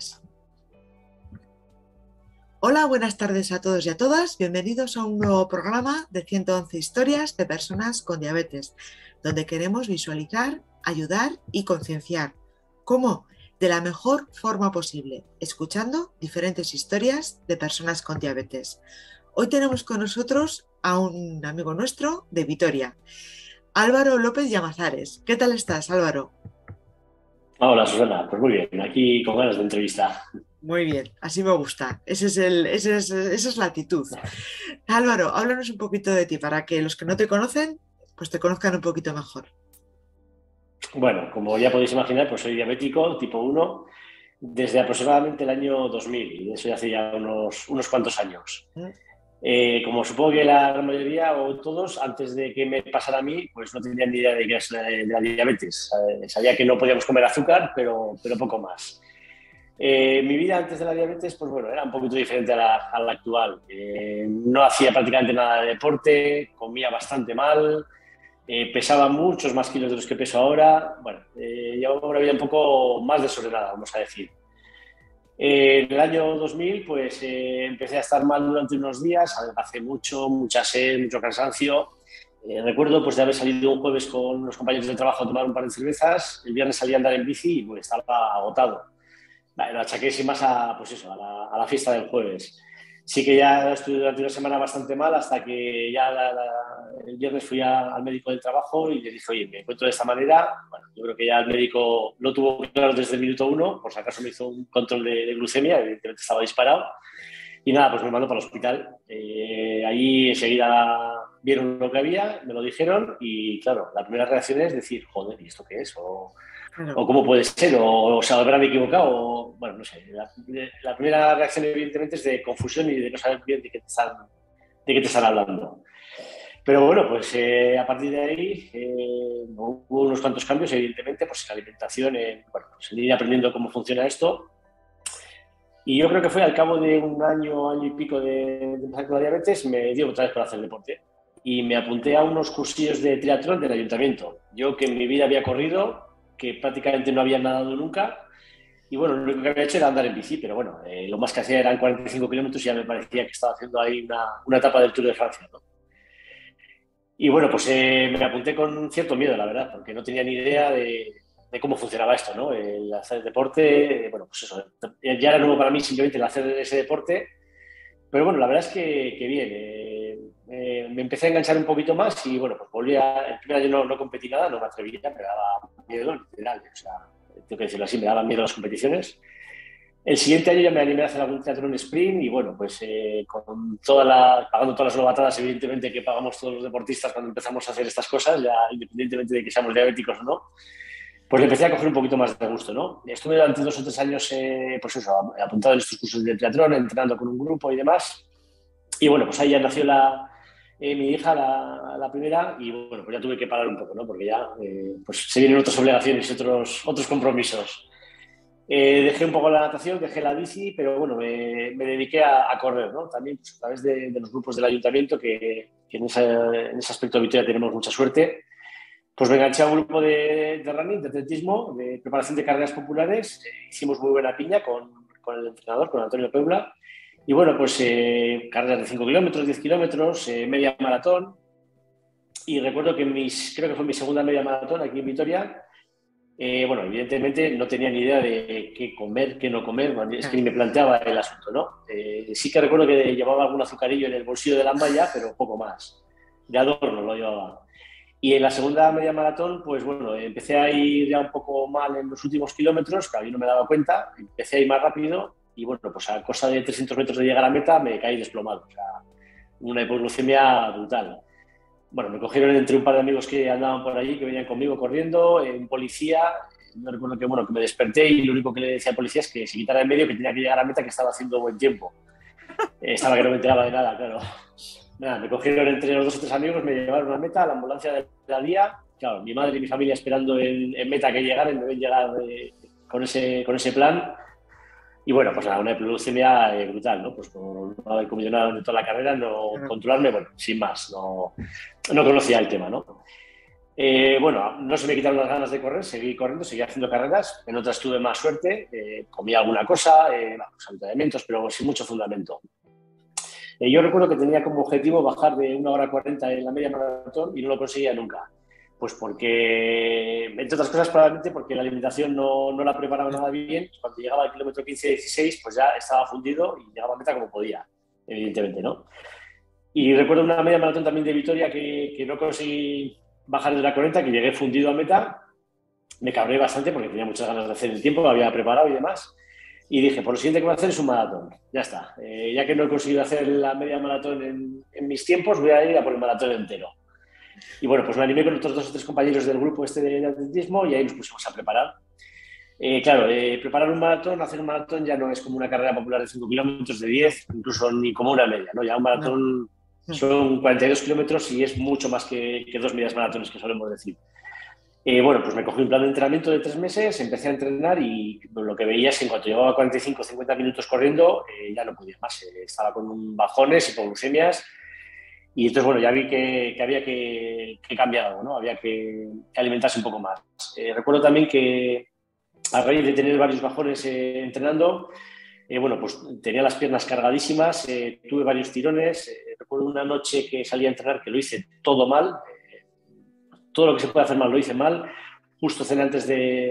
diabetes. Hola, buenas tardes a todos y a todas. Bienvenidos a un nuevo programa de 111 historias de personas con diabetes, donde queremos visualizar, ayudar y concienciar. ¿Cómo? De la mejor forma posible, escuchando diferentes historias de personas con diabetes. Hoy tenemos con nosotros a un amigo nuestro de Vitoria, Álvaro López Llamazares. ¿Qué tal estás, Álvaro? Hola Susana, pues muy bien, aquí con ganas de entrevista. Muy bien, así me gusta. Esa es la actitud. Álvaro, háblanos un poquito de ti para que los que no te conocen, pues te conozcan un poquito mejor. Bueno, como ya podéis imaginar, pues soy diabético tipo 1 desde aproximadamente el año 2000, y eso ya hace ya unos cuantos años. ¿Mm? Como supongo que la gran mayoría o todos, antes de que me pasara a mí, pues no tenían ni idea de qué es la diabetes. Sabía que no podíamos comer azúcar, pero poco más. Mi vida antes de la diabetes, pues bueno, era un poquito diferente a la actual. No hacía prácticamente nada de deporte, comía bastante mal, pesaba muchos más kilos de los que peso ahora. Bueno, llevaba una vida un poco más desordenada, vamos a decir. En el año 2000, pues empecé a estar mal durante unos días, hace mucho, mucha sed, mucho cansancio. Recuerdo pues de haber salido un jueves con los compañeros de trabajo a tomar un par de cervezas, el viernes salí a andar en bici y pues estaba agotado. Vale, lo achaqué sin más a, pues eso, a la fiesta del jueves. Sí que ya estuve durante una semana bastante mal hasta que ya el viernes fui al médico del trabajo y le dije, oye, me encuentro de esta manera. Bueno, yo creo que ya el médico lo tuvo claro desde el minuto uno, por si acaso me hizo un control de glucemia, evidentemente estaba disparado. Y nada, pues me mandó para el hospital. Allí enseguida vieron lo que había, me lo dijeron y claro, la primera reacción es decir, joder, ¿y esto qué es? Claro, O cómo puede ser, o se habrán equivocado, o bueno, no sé. La primera reacción, evidentemente, es de confusión y de no saber bien de qué te están hablando. Pero bueno, pues a partir de ahí hubo unos cuantos cambios, evidentemente, pues en la alimentación, bueno, pues en ir aprendiendo cómo funciona esto. Y yo creo que fue al cabo de un año, año y pico de empezar con la diabetes, me dio otra vez por hacer deporte. Y me apunté a unos cursillos de triatlón del ayuntamiento. Yo que en mi vida había corrido, que prácticamente no había nadado nunca, y bueno, lo único que había hecho era andar en bici, pero bueno, lo más que hacía eran 45 kilómetros y ya me parecía que estaba haciendo ahí una etapa del Tour de Francia, ¿no? Y bueno, pues me apunté con cierto miedo, la verdad, porque no tenía ni idea de cómo funcionaba esto, ¿no? El hacer deporte, bueno, pues eso, ya era nuevo para mí simplemente el hacer ese deporte, pero bueno, la verdad es que bien, me empecé a enganchar un poquito más y bueno, pues volví el primer año no competí nada, no me atrevía, me daba miedo, literal, o sea, tengo que decirlo así, me daban miedo las competiciones. El siguiente año ya me animé a hacer algún teatro en sprint y bueno, pues pagando todas las novatadas, evidentemente, que pagamos todos los deportistas cuando empezamos a hacer estas cosas, ya independientemente de que seamos diabéticos o no, pues le empecé a coger un poquito más de gusto, ¿no? Estuve durante 2 o 3 años, pues eso, apuntado en estos cursos de triatlón, entrenando con un grupo y demás. Y bueno, pues ahí ya nació mi hija, la primera, y bueno, pues ya tuve que parar un poco, ¿no? Porque ya pues se vienen otras obligaciones y otros compromisos. Dejé un poco la natación, dejé la bici, pero bueno, me dediqué a correr, ¿no? También pues, a través de los grupos del ayuntamiento, que en ese aspecto de Vitoria tenemos mucha suerte. Pues me enganché a un grupo de running, de atletismo, de preparación de carreras populares. Hicimos muy buena piña con el entrenador, con Antonio Peula. Y bueno, pues carreras de 5 kilómetros, 10 kilómetros, media maratón. Y recuerdo que creo que fue mi segunda media maratón aquí en Vitoria. Bueno, evidentemente no tenía ni idea de qué comer, qué no comer, bueno, es que ni claro. me planteaba el asunto, ¿no? Sí que recuerdo que llevaba algún azucarillo en el bolsillo de la malla, pero poco más. De adorno lo llevaba. Y en la segunda media maratón, pues bueno, empecé a ir ya un poco mal en los últimos kilómetros, que a mí no me daba cuenta, empecé a ir más rápido y bueno, pues a cosa de 300 metros de llegar a meta me caí desplomado, o sea, una hipoglucemia brutal. Bueno, me cogieron entre un par de amigos que andaban por allí, que venían conmigo corriendo, un policía, no recuerdo que, bueno, que me desperté y lo único que le decía al policía es que se quitara en medio, que tenía que llegar a meta, que estaba haciendo buen tiempo. Estaba que no me enteraba de nada, claro. Nada, me cogieron entre los 2 o 3 amigos, me llevaron a meta, a la ambulancia de la día. Claro, mi madre y mi familia esperando en meta que llegaran, me ven llegar con ese plan. Y bueno, pues nada, una hipoglucemia brutal, ¿no? Pues por no haber comido nada durante toda la carrera, no Claro. controlarme, bueno, sin más, no conocía el tema, ¿no? Bueno, no se me quitaron las ganas de correr, seguí corriendo, seguí haciendo carreras. En otras tuve más suerte, comía alguna cosa, pues, alimentos, pero sin mucho fundamento. Yo recuerdo que tenía como objetivo bajar de 1 hora 40 en la media maratón y no lo conseguía nunca. Pues porque, entre otras cosas, probablemente porque la alimentación no la preparaba nada bien. Cuando llegaba al kilómetro 15-16, pues ya estaba fundido y llegaba a meta como podía, evidentemente, ¿no? Y recuerdo una media maratón también de Vitoria que no conseguí bajar de la 40, que llegué fundido a meta. Me cabré bastante porque tenía muchas ganas de hacer el tiempo, lo había preparado y demás. Y dije, por lo siguiente que voy a hacer es un maratón. Ya está. Ya que no he conseguido hacer la media maratón en mis tiempos, voy a ir a por el maratón entero. Y bueno, pues me animé con otros 2 o 3 compañeros del grupo este de atletismo y ahí nos pusimos a preparar. Claro, preparar un maratón, hacer un maratón ya no es como una carrera popular de 5 kilómetros, de 10, incluso ni como una media, ¿no? Ya un maratón son 42 kilómetros y es mucho más que 2 medias maratones que solemos decir. Bueno, pues me cogí un plan de entrenamiento de 3 meses, empecé a entrenar y lo que veía es que en cuanto llevaba 45 o 50 minutos corriendo, ya no podía más. Estaba con bajones, hipoglucemias y entonces, bueno, ya vi que había que cambiar algo, ¿no? Había que alimentarse un poco más. Recuerdo también que a raíz de tener varios bajones entrenando, bueno, pues tenía las piernas cargadísimas, tuve varios tirones. Recuerdo una noche que salí a entrenar que lo hice todo mal. Todo lo que se puede hacer mal lo hice mal. Justo cené antes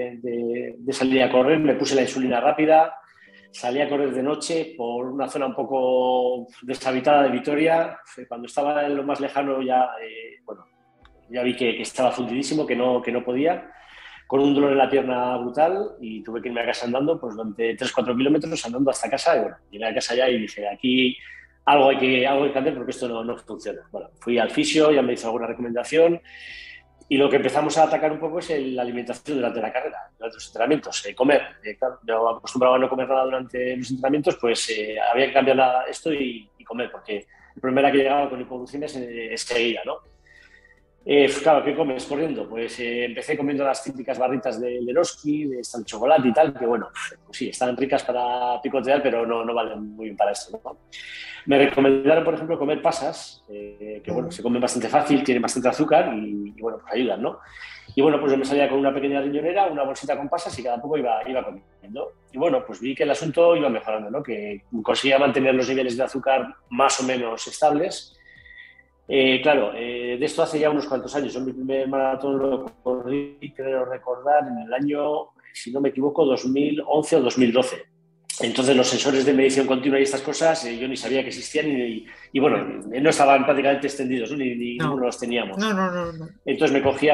de salir a correr, me puse la insulina rápida, salí a correr de noche por una zona un poco deshabitada de Vitoria. Cuando estaba en lo más lejano ya, bueno, ya vi que estaba fundidísimo, que no podía, con un dolor en la pierna brutal y tuve que irme a casa andando, pues durante 3-4 kilómetros andando hasta casa. Y bueno, llegué a casa ya y dije, aquí algo hay que hacer porque esto no funciona. Bueno, fui al fisio, ya me hizo alguna recomendación. Y lo que empezamos a atacar un poco es la alimentación durante la carrera, durante los entrenamientos, comer. Claro, yo acostumbraba a no comer nada durante los entrenamientos, pues había que cambiar esto y comer, porque el problema era que llegaba con hipoglucemias enseguida, ¿no? Claro, ¿qué comes corriendo? Pues empecé comiendo las típicas barritas de Eroski, de chocolate y tal, que bueno, pues sí, están ricas para picotear, pero no valen muy bien para esto, ¿no? Me recomendaron, por ejemplo, comer pasas, que bueno, se comen bastante fácil, tienen bastante azúcar y bueno, pues ayudan, ¿no? Y bueno, pues yo me salía con una pequeña riñonera, una bolsita con pasas y cada poco iba comiendo. Y bueno, pues vi que el asunto iba mejorando, ¿no? Que conseguía mantener los niveles de azúcar más o menos estables. Claro, de esto hace ya unos cuantos años. Yo mi primer maratón lo corrí, creo recordar, en el año, si no me equivoco, 2011 o 2012. Entonces los sensores de medición continua y estas cosas yo ni sabía que existían y bueno, no estaban prácticamente extendidos, ¿no? Ni ninguno los teníamos. No. Entonces me cogía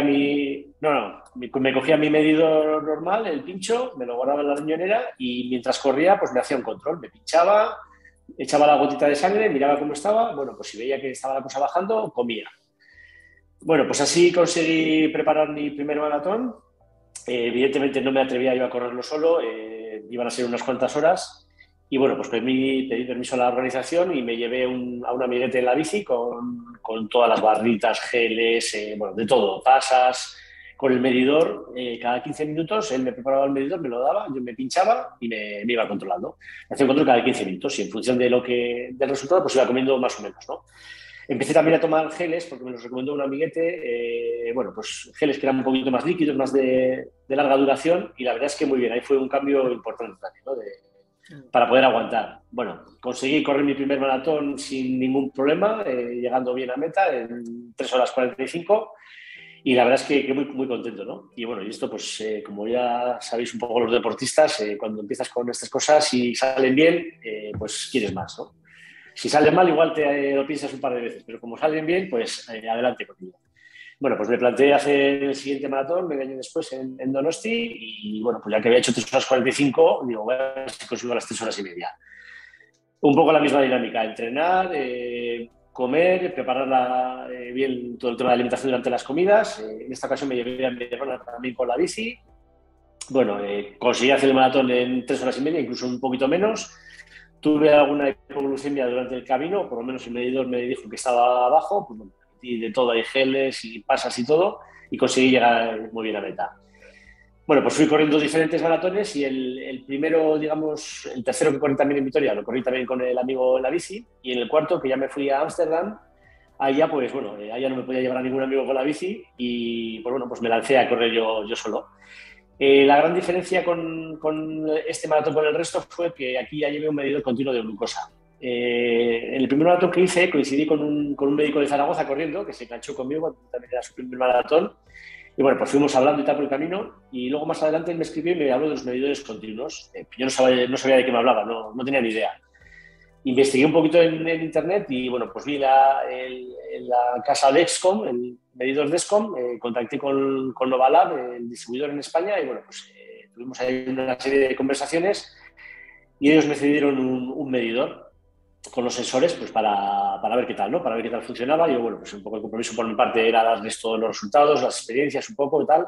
me cogía mi medidor normal, el pincho, me lo guardaba en la riñonera y mientras corría pues me hacía un control, me pinchaba, echaba la gotita de sangre, miraba cómo estaba, bueno, pues si veía que estaba la cosa bajando, comía. Bueno, pues así conseguí preparar mi primer maratón. Evidentemente no me atrevía yo a correrlo solo, iban a ser unas cuantas horas y bueno, pues pedí permiso a la organización y me llevé a un amiguete en la bici con todas las barritas, geles, bueno, de todo, pasas, con el medidor. Cada 15 minutos él me preparaba el medidor, me lo daba, yo me pinchaba y me iba controlando. Me hacía un control cada 15 minutos y en función del resultado pues iba comiendo más o menos, ¿no? Empecé también a tomar geles porque me los recomendó un amiguete, bueno, pues geles que eran un poquito más líquidos, más de larga duración y la verdad es que muy bien, ahí fue un cambio importante también, ¿no? Para poder aguantar. Bueno, conseguí correr mi primer maratón sin ningún problema, llegando bien a meta en 3 horas 45 y la verdad es que muy, muy contento, ¿no? Y bueno, y esto pues como ya sabéis un poco los deportistas, cuando empiezas con estas cosas y salen bien, pues quieres más, ¿no? Si salen mal, igual te lo piensas un par de veces, pero como salen bien, pues adelante contigo. Bueno, pues me planteé hacer el siguiente maratón, medio año después en Donosti, y bueno, pues ya que había hecho 3 horas 45, digo, voy a ver si consigo las 3 horas y media. Un poco la misma dinámica, entrenar, comer, preparar bien todo el tema de alimentación durante las comidas. En esta ocasión me llevé a mi hermana también con la bici. Bueno, conseguí hacer el maratón en 3 horas y media, incluso un poquito menos. Tuve alguna hipoglucemia durante el camino, por lo menos el medidor me dijo que estaba abajo, pues bueno, y de todo, hay geles y pasas y todo, y conseguí llegar muy bien a meta. Bueno, pues fui corriendo diferentes maratones y el primero, digamos, el tercero que corrí también en Vitoria, lo corrí también con el amigo en la bici, y en el cuarto, que ya me fui a Ámsterdam, allá pues bueno, allá no me podía llevar a ningún amigo con la bici y pues bueno, pues me lancé a correr yo solo. La gran diferencia con este maratón con el resto fue que aquí ya llevé un medidor continuo de glucosa. En el primer maratón que hice coincidí con un médico de Zaragoza corriendo, que se enganchó conmigo, también era su primer maratón, y bueno, pues fuimos hablando y tal por el camino, y luego más adelante él me escribió y me habló de los medidores continuos. Yo no sabía de qué me hablaba, no tenía ni idea. Investigué un poquito en internet y bueno, pues vi en la casa Dexcom, el medidor Dexcom, contacté con Novalab, el distribuidor en España, y bueno, pues tuvimos ahí una serie de conversaciones y ellos me cedieron un medidor con los sensores pues para ver qué tal, ¿no? Para ver qué tal funcionaba. Yo, bueno, pues un poco el compromiso por mi parte era darles todos los resultados, las experiencias un poco y tal.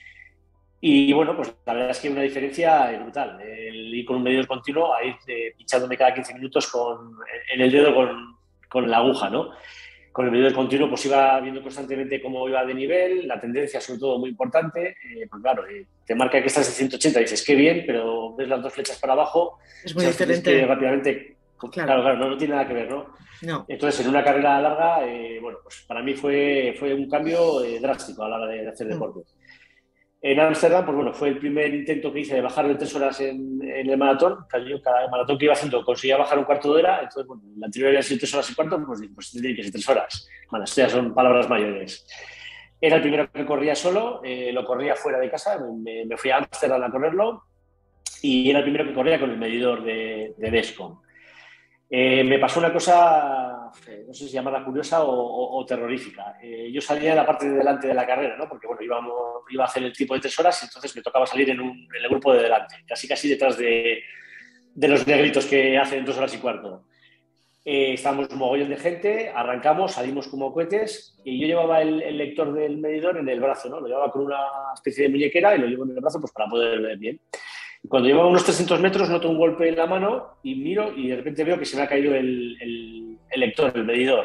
Y bueno, pues la verdad es que hay una diferencia brutal. El ir con un medidor continuo, a ir pinchándome cada 15 minutos en el dedo con la aguja, ¿no? Con el medidor continuo pues iba viendo constantemente cómo iba de nivel, la tendencia sobre todo muy importante. Pues claro, te marca que estás en 180, dices qué bien, pero ves las dos flechas para abajo, Es muy sabes que tienes que diferente. rápidamente... Claro. Claro, no tiene nada que ver, ¿no? No. Entonces, en una carrera larga, bueno, pues para mí fue un cambio drástico a la hora de hacer deporte. En Ámsterdam, pues bueno, fue el primer intento que hice de bajar de 3 horas en el maratón. Cada maratón que iba haciendo conseguía bajar un cuarto de hora. Entonces, bueno, la anterior había sido 3 horas y cuarto, pues tiene que ser 3 horas. Bueno, esto ya son palabras mayores. Era el primero que corría solo, lo corría fuera de casa, me fui a Ámsterdam a correrlo y era el primero que corría con el medidor de Dexcom. Me pasó una cosa, no sé si llamarla curiosa o terrorífica. Yo salía en la parte de delante de la carrera, ¿no? Porque bueno, iba a hacer el tipo de 3 horas y entonces me tocaba salir en el grupo de delante, casi detrás de los negritos que hacen 2 horas y cuarto. Estábamos un mogollón de gente, arrancamos, salimos como cohetes y yo llevaba el lector del medidor en el brazo, ¿no? Lo llevaba con una especie de muñequera y lo llevo en el brazo pues para poder ver bien. Cuando llevaba unos 300 metros noto un golpe en la mano y miro y de repente veo que se me ha caído el lector, el medidor.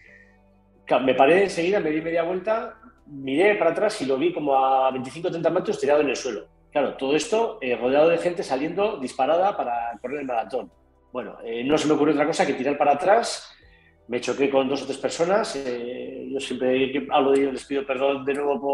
Me paré enseguida, me di media vuelta, miré para atrás y lo vi como a 25 o 30 metros tirado en el suelo. Claro, todo esto rodeado de gente saliendo disparada para correr el maratón. Bueno, no se me ocurrió otra cosa que tirar para atrás. Me choqué con 2 o 3 personas. Yo siempre que hablo de ello les pido perdón de nuevo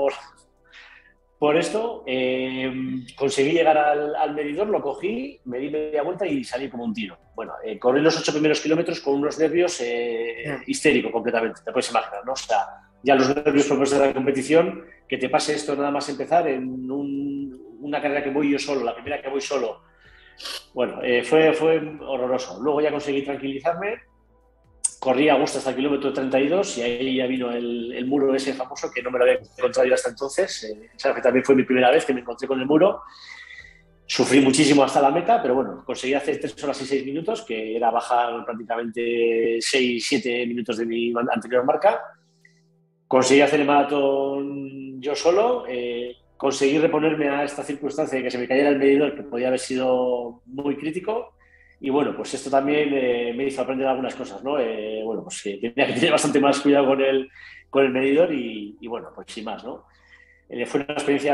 por esto. Conseguí llegar al medidor, lo cogí, me di media vuelta y salí como un tiro. Bueno, corrí los 8 primeros kilómetros con unos nervios histéricos completamente, te puedes imaginar, ¿no? O sea, ya los nervios propios de la competición, que te pase esto nada más empezar en una carrera que voy yo solo, la primera que voy solo. Bueno, fue horroroso. Luego ya conseguí tranquilizarme, corrí a gusto hasta el kilómetro 32 y ahí ya vino el muro ese famoso que no me lo había encontrado yo hasta entonces. Esa también fue mi primera vez que me encontré con el muro. Sufrí muchísimo hasta la meta, pero bueno, conseguí hacer 3 horas y 6 minutos, que era bajar prácticamente 6-7 minutos de mi anterior marca. Conseguí hacer el maratón yo solo. Conseguí reponerme a esta circunstancia de que se me cayera el medidor, que podía haber sido muy crítico. Y bueno, pues esto también me hizo aprender algunas cosas, ¿no? Bueno, pues tenía que tener bastante más cuidado con el medidor y bueno, pues sin más, ¿no? Fue una experiencia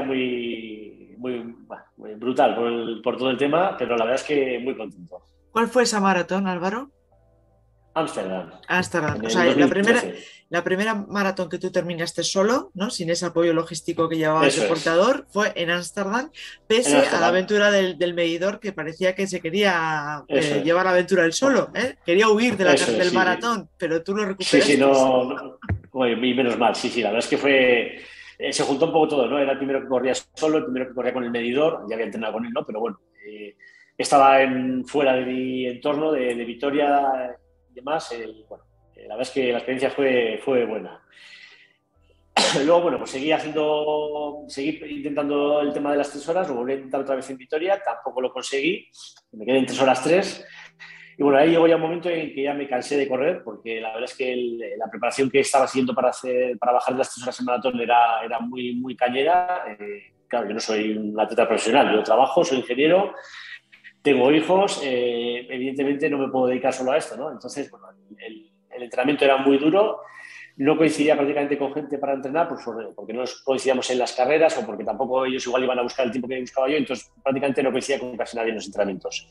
muy brutal por todo el tema, pero la verdad es que muy contento. ¿Cuál fue esa maratón, Álvaro? Ámsterdam, Ámsterdam. en O el sea, la primera, 2013. la primera maratón que tú terminaste solo, ¿no? Sin ese apoyo logístico que llevabas de Eso es, portador, fue en Ámsterdam, en pese a la Ámsterdam, aventura del medidor que parecía que se quería eso es. llevar la aventura él solo, ¿eh? Quería huir Eso es, del sí, sí. maratón, pero tú lo Sí, recuperaste. no, y menos mal, sí, la verdad es que se juntó un poco todo, ¿no? Era el primero que corría solo, el primero que corría con el medidor, ya había entrenado con él, ¿no? Pero bueno, estaba fuera de mi entorno, de Vitoria y demás, bueno, la verdad es que la experiencia fue buena. Luego, bueno, pues seguí intentando el tema de las 3 horas, lo volví a intentar otra vez en Vitoria, tampoco lo conseguí, me quedé en 3 horas 3. Y bueno, ahí llegó ya un momento en que ya me cansé de correr, porque la verdad es que la preparación que estaba siguiendo para bajar de las 3 horas en maratón era muy cañera. Claro, yo no soy un atleta profesional, yo trabajo, soy ingeniero, tengo hijos, evidentemente no me puedo dedicar solo a esto, ¿no? Entonces, bueno, el entrenamiento era muy duro, no coincidía prácticamente con gente para entrenar, pues porque no coincidíamos en las carreras o porque tampoco ellos igual iban a buscar el tiempo que buscaba yo, entonces prácticamente no coincidía con casi nadie en los entrenamientos.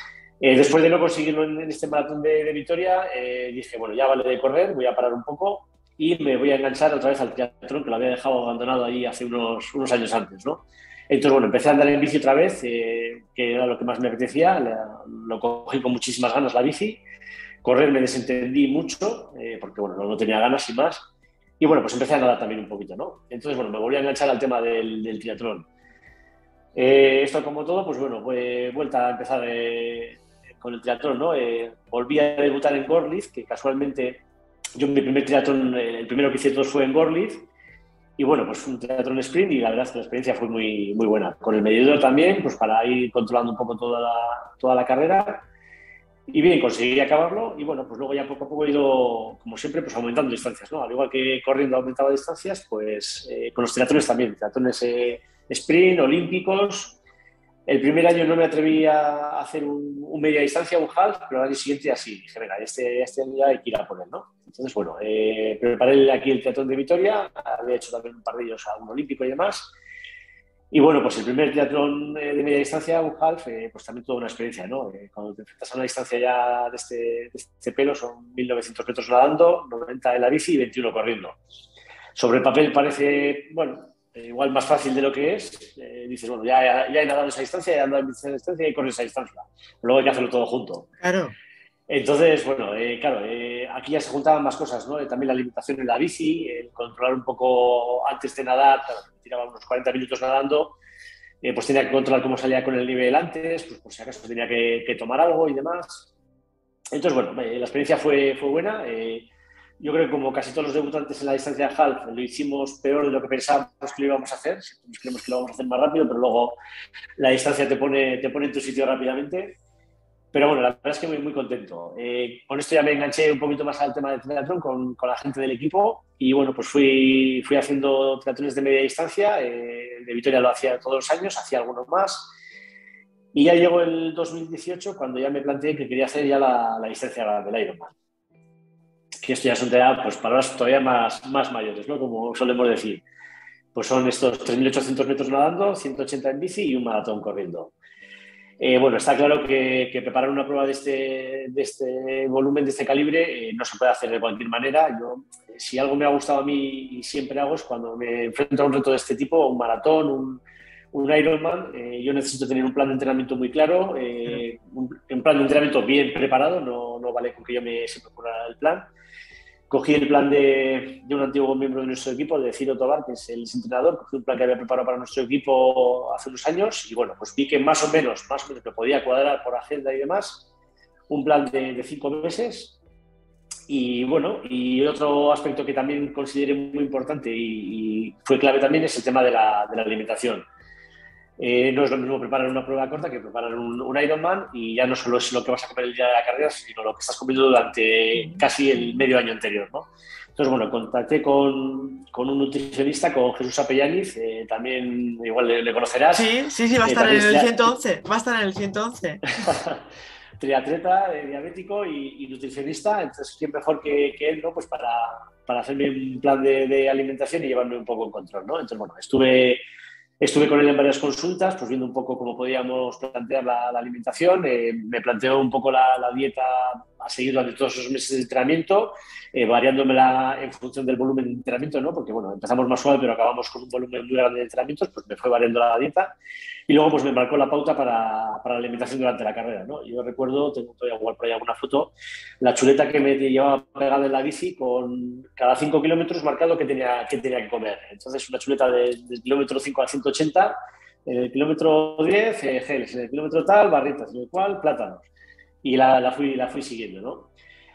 Después de no conseguirlo en este maratón de Vitoria, dije, bueno, ya vale de correr, voy a parar un poco. y me voy a enganchar otra vez al triatlón, que lo había dejado abandonado ahí hace unos años antes, ¿no? Entonces, bueno, empecé a andar en bici otra vez, que era lo que más me apetecía, lo cogí con muchísimas ganas la bici. Correr me desentendí mucho, porque bueno, no tenía ganas y más. Y bueno, pues empecé a nadar también un poquito, ¿no? Entonces, bueno, me volví a enganchar al tema del triatlón. Esto, como todo, pues bueno, fue vuelta a empezar con el triatlón, ¿no? Volví a debutar en Gorlitz, que casualmente yo mi primer triatlón, el primero que hice todos fue en Gorlitz. Y bueno, pues fue un triatlón sprint y la verdad es que la experiencia fue muy, muy buena. Con el medidor también, pues para ir controlando un poco toda la carrera. Y bien, conseguí acabarlo y bueno, pues luego ya poco a poco he ido, como siempre, pues aumentando distancias, ¿no? Al igual que corriendo aumentaba distancias, pues con los triatlones también, triatlones sprint, olímpicos. El primer año no me atreví a hacer un media distancia, un half, pero al año siguiente así. Dije, venga, este año ya hay que ir a por él, ¿no? Entonces, bueno, preparé aquí el triatlón de Vitoria, había hecho también un par de ellos a un olímpico y demás. Y bueno, pues el primer triatlón de media distancia, un half, pues también toda una experiencia, ¿no? Cuando te enfrentas a una distancia ya de este pelo, son 1900 metros nadando, 90 en la bici y 21 corriendo. Sobre el papel parece, bueno, igual más fácil de lo que es. Dices, bueno, ya he nadado esa distancia, ya he andado en esa distancia y corro esa distancia. Luego hay que hacerlo todo junto. Claro. Entonces, bueno, claro, aquí ya se juntaban más cosas, ¿no? También la alimentación en la bici, el controlar un poco antes de nadar, claro, me tiraba unos 40 minutos nadando, pues tenía que controlar cómo salía con el nivel antes, pues por si acaso tenía que tomar algo y demás. Entonces, bueno, la experiencia fue buena. Yo creo que como casi todos los debutantes en la distancia de half, lo hicimos peor de lo que pensábamos que lo íbamos a hacer. Siempre creemos que lo vamos a hacer más rápido, pero luego la distancia te pone en tu sitio rápidamente. Pero bueno, la verdad es que muy, muy contento. Con esto ya me enganché un poquito más al tema del triatlón con la gente del equipo y bueno, pues fui haciendo triatlones de media distancia. De Vitoria lo hacía todos los años, hacía algunos más. Y ya llegó el 2018 cuando ya me planteé que quería hacer ya la distancia del Ironman. Que esto ya son pues, palabras todavía más mayores, ¿no? Como solemos decir. Pues son estos 3.800 metros nadando, 180 en bici y un maratón corriendo. Bueno, está claro que preparar una prueba de este volumen, de este calibre, no se puede hacer de cualquier manera. Yo, si algo me ha gustado a mí y siempre hago es cuando me enfrento a un reto de este tipo, un maratón, un Ironman, yo necesito tener un plan de entrenamiento muy claro, un plan de entrenamiento bien preparado, no vale con que yo se me ocurra el plan. Cogí el plan de un antiguo miembro de nuestro equipo, de Ciro Tobar, que es el entrenador. Cogí un plan que había preparado para nuestro equipo hace unos años y bueno, pues vi que más o menos me podía cuadrar por agenda y demás. Un plan de 5 meses. Y bueno, y otro aspecto que también consideré muy importante y fue clave también es el tema de la alimentación. No es lo mismo preparar una prueba corta que preparar un Ironman y ya no solo es lo que vas a comer el día de la carrera, sino lo que estás comiendo durante casi el medio año anterior, ¿no? Entonces, bueno, contacté con un nutricionista, con Jesús Apellaniz, también igual le conocerás. Sí, va a estar en el 111, va a estar en el 111. Triatleta, diabético y nutricionista, entonces quién mejor que él, ¿no? Pues para hacerme un plan de alimentación y llevarme un poco en control, ¿no? Entonces, bueno, Estuve con él en varias consultas, pues viendo un poco cómo podíamos plantear la alimentación. Me planteó un poco la dieta a seguir durante todos esos meses de entrenamiento, variándomela en función del volumen de entrenamiento, ¿no? Porque, bueno, empezamos más suave, pero acabamos con un volumen muy grande de entrenamientos, pues me fue variando la dieta. Y luego, pues me marcó la pauta para la alimentación durante la carrera, ¿no? Yo recuerdo, tengo todavía igual por ahí alguna foto, la chuleta que me llevaba pegada en la bici con cada 5 kilómetros marcado que tenía que comer. Entonces, una chuleta del kilómetro 5 al 180, en el kilómetro 10, geles, en el kilómetro tal, barritas, en el cual, plátanos. Y la fui siguiendo, ¿no?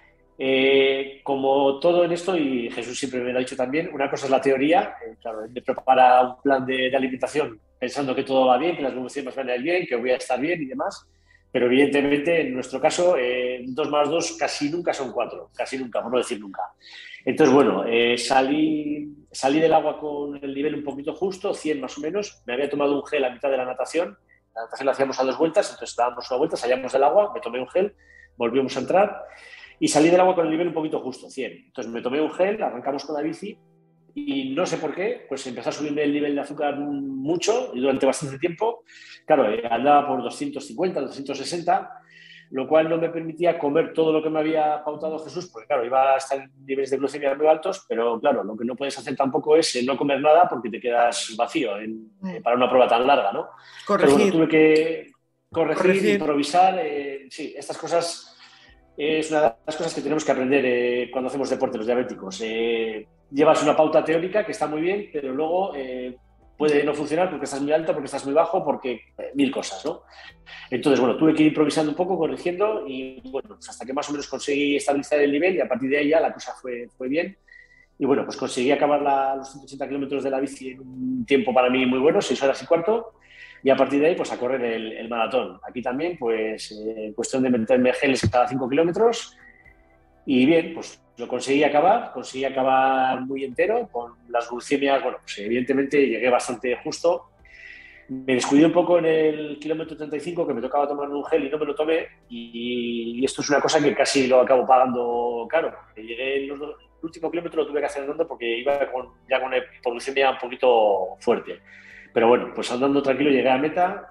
Como todo en esto, y Jesús siempre me lo ha dicho también, una cosa es la teoría, claro, me prepara un plan de alimentación pensando que todo va bien, que las evoluciones van a ir bien, que voy a estar bien y demás, pero evidentemente en nuestro caso 2 más 2 casi nunca son 4, casi nunca, por no decir nunca. Entonces, bueno, salí del agua con el nivel un poquito justo, 100 más o menos, me había tomado un gel a mitad de la natación la hacíamos a 2 vueltas, entonces dábamos una vuelta, salíamos del agua, me tomé un gel, volvíamos a entrar y salí del agua con el nivel un poquito justo, 100. Entonces me tomé un gel, arrancamos con la bici y no sé por qué, pues empezó a subirme el nivel de azúcar mucho y durante bastante tiempo. Claro, andaba por 250, 260 lo cual no me permitía comer todo lo que me había pautado Jesús, porque claro, iba a estar en niveles de glucemia muy altos, pero claro, lo que no puedes hacer tampoco es no comer nada porque te quedas vacío para una prueba tan larga, ¿no? Entonces, bueno, Corregir. tuve que corregir, Corregir. improvisar, sí, estas cosas es una de las cosas que tenemos que aprender cuando hacemos deporte los diabéticos. Llevas una pauta teórica que está muy bien, pero luego puede no funcionar porque estás muy alto, porque estás muy bajo, porque mil cosas, ¿no? Entonces, bueno, tuve que ir improvisando un poco, corrigiendo y, bueno, pues hasta que más o menos conseguí estabilizar el nivel y a partir de ahí ya la cosa fue bien. Y, bueno, pues conseguí acabar los 180 kilómetros de la bici en un tiempo para mí muy bueno, 6 horas y cuarto, y a partir de ahí, pues a correr el maratón. Aquí también, pues, cuestión de meterme geles cada 5 kilómetros y bien, pues lo conseguí acabar muy entero, con las glucemias, bueno, pues evidentemente llegué bastante justo. Me descuidé un poco en el kilómetro 35, que me tocaba tomar un gel y no me lo tomé, y esto es una cosa que casi lo acabo pagando caro. Llegué el último kilómetro lo tuve que hacer andando porque iba ya con una hipoglucemia un poquito fuerte. Pero bueno, pues andando tranquilo llegué a meta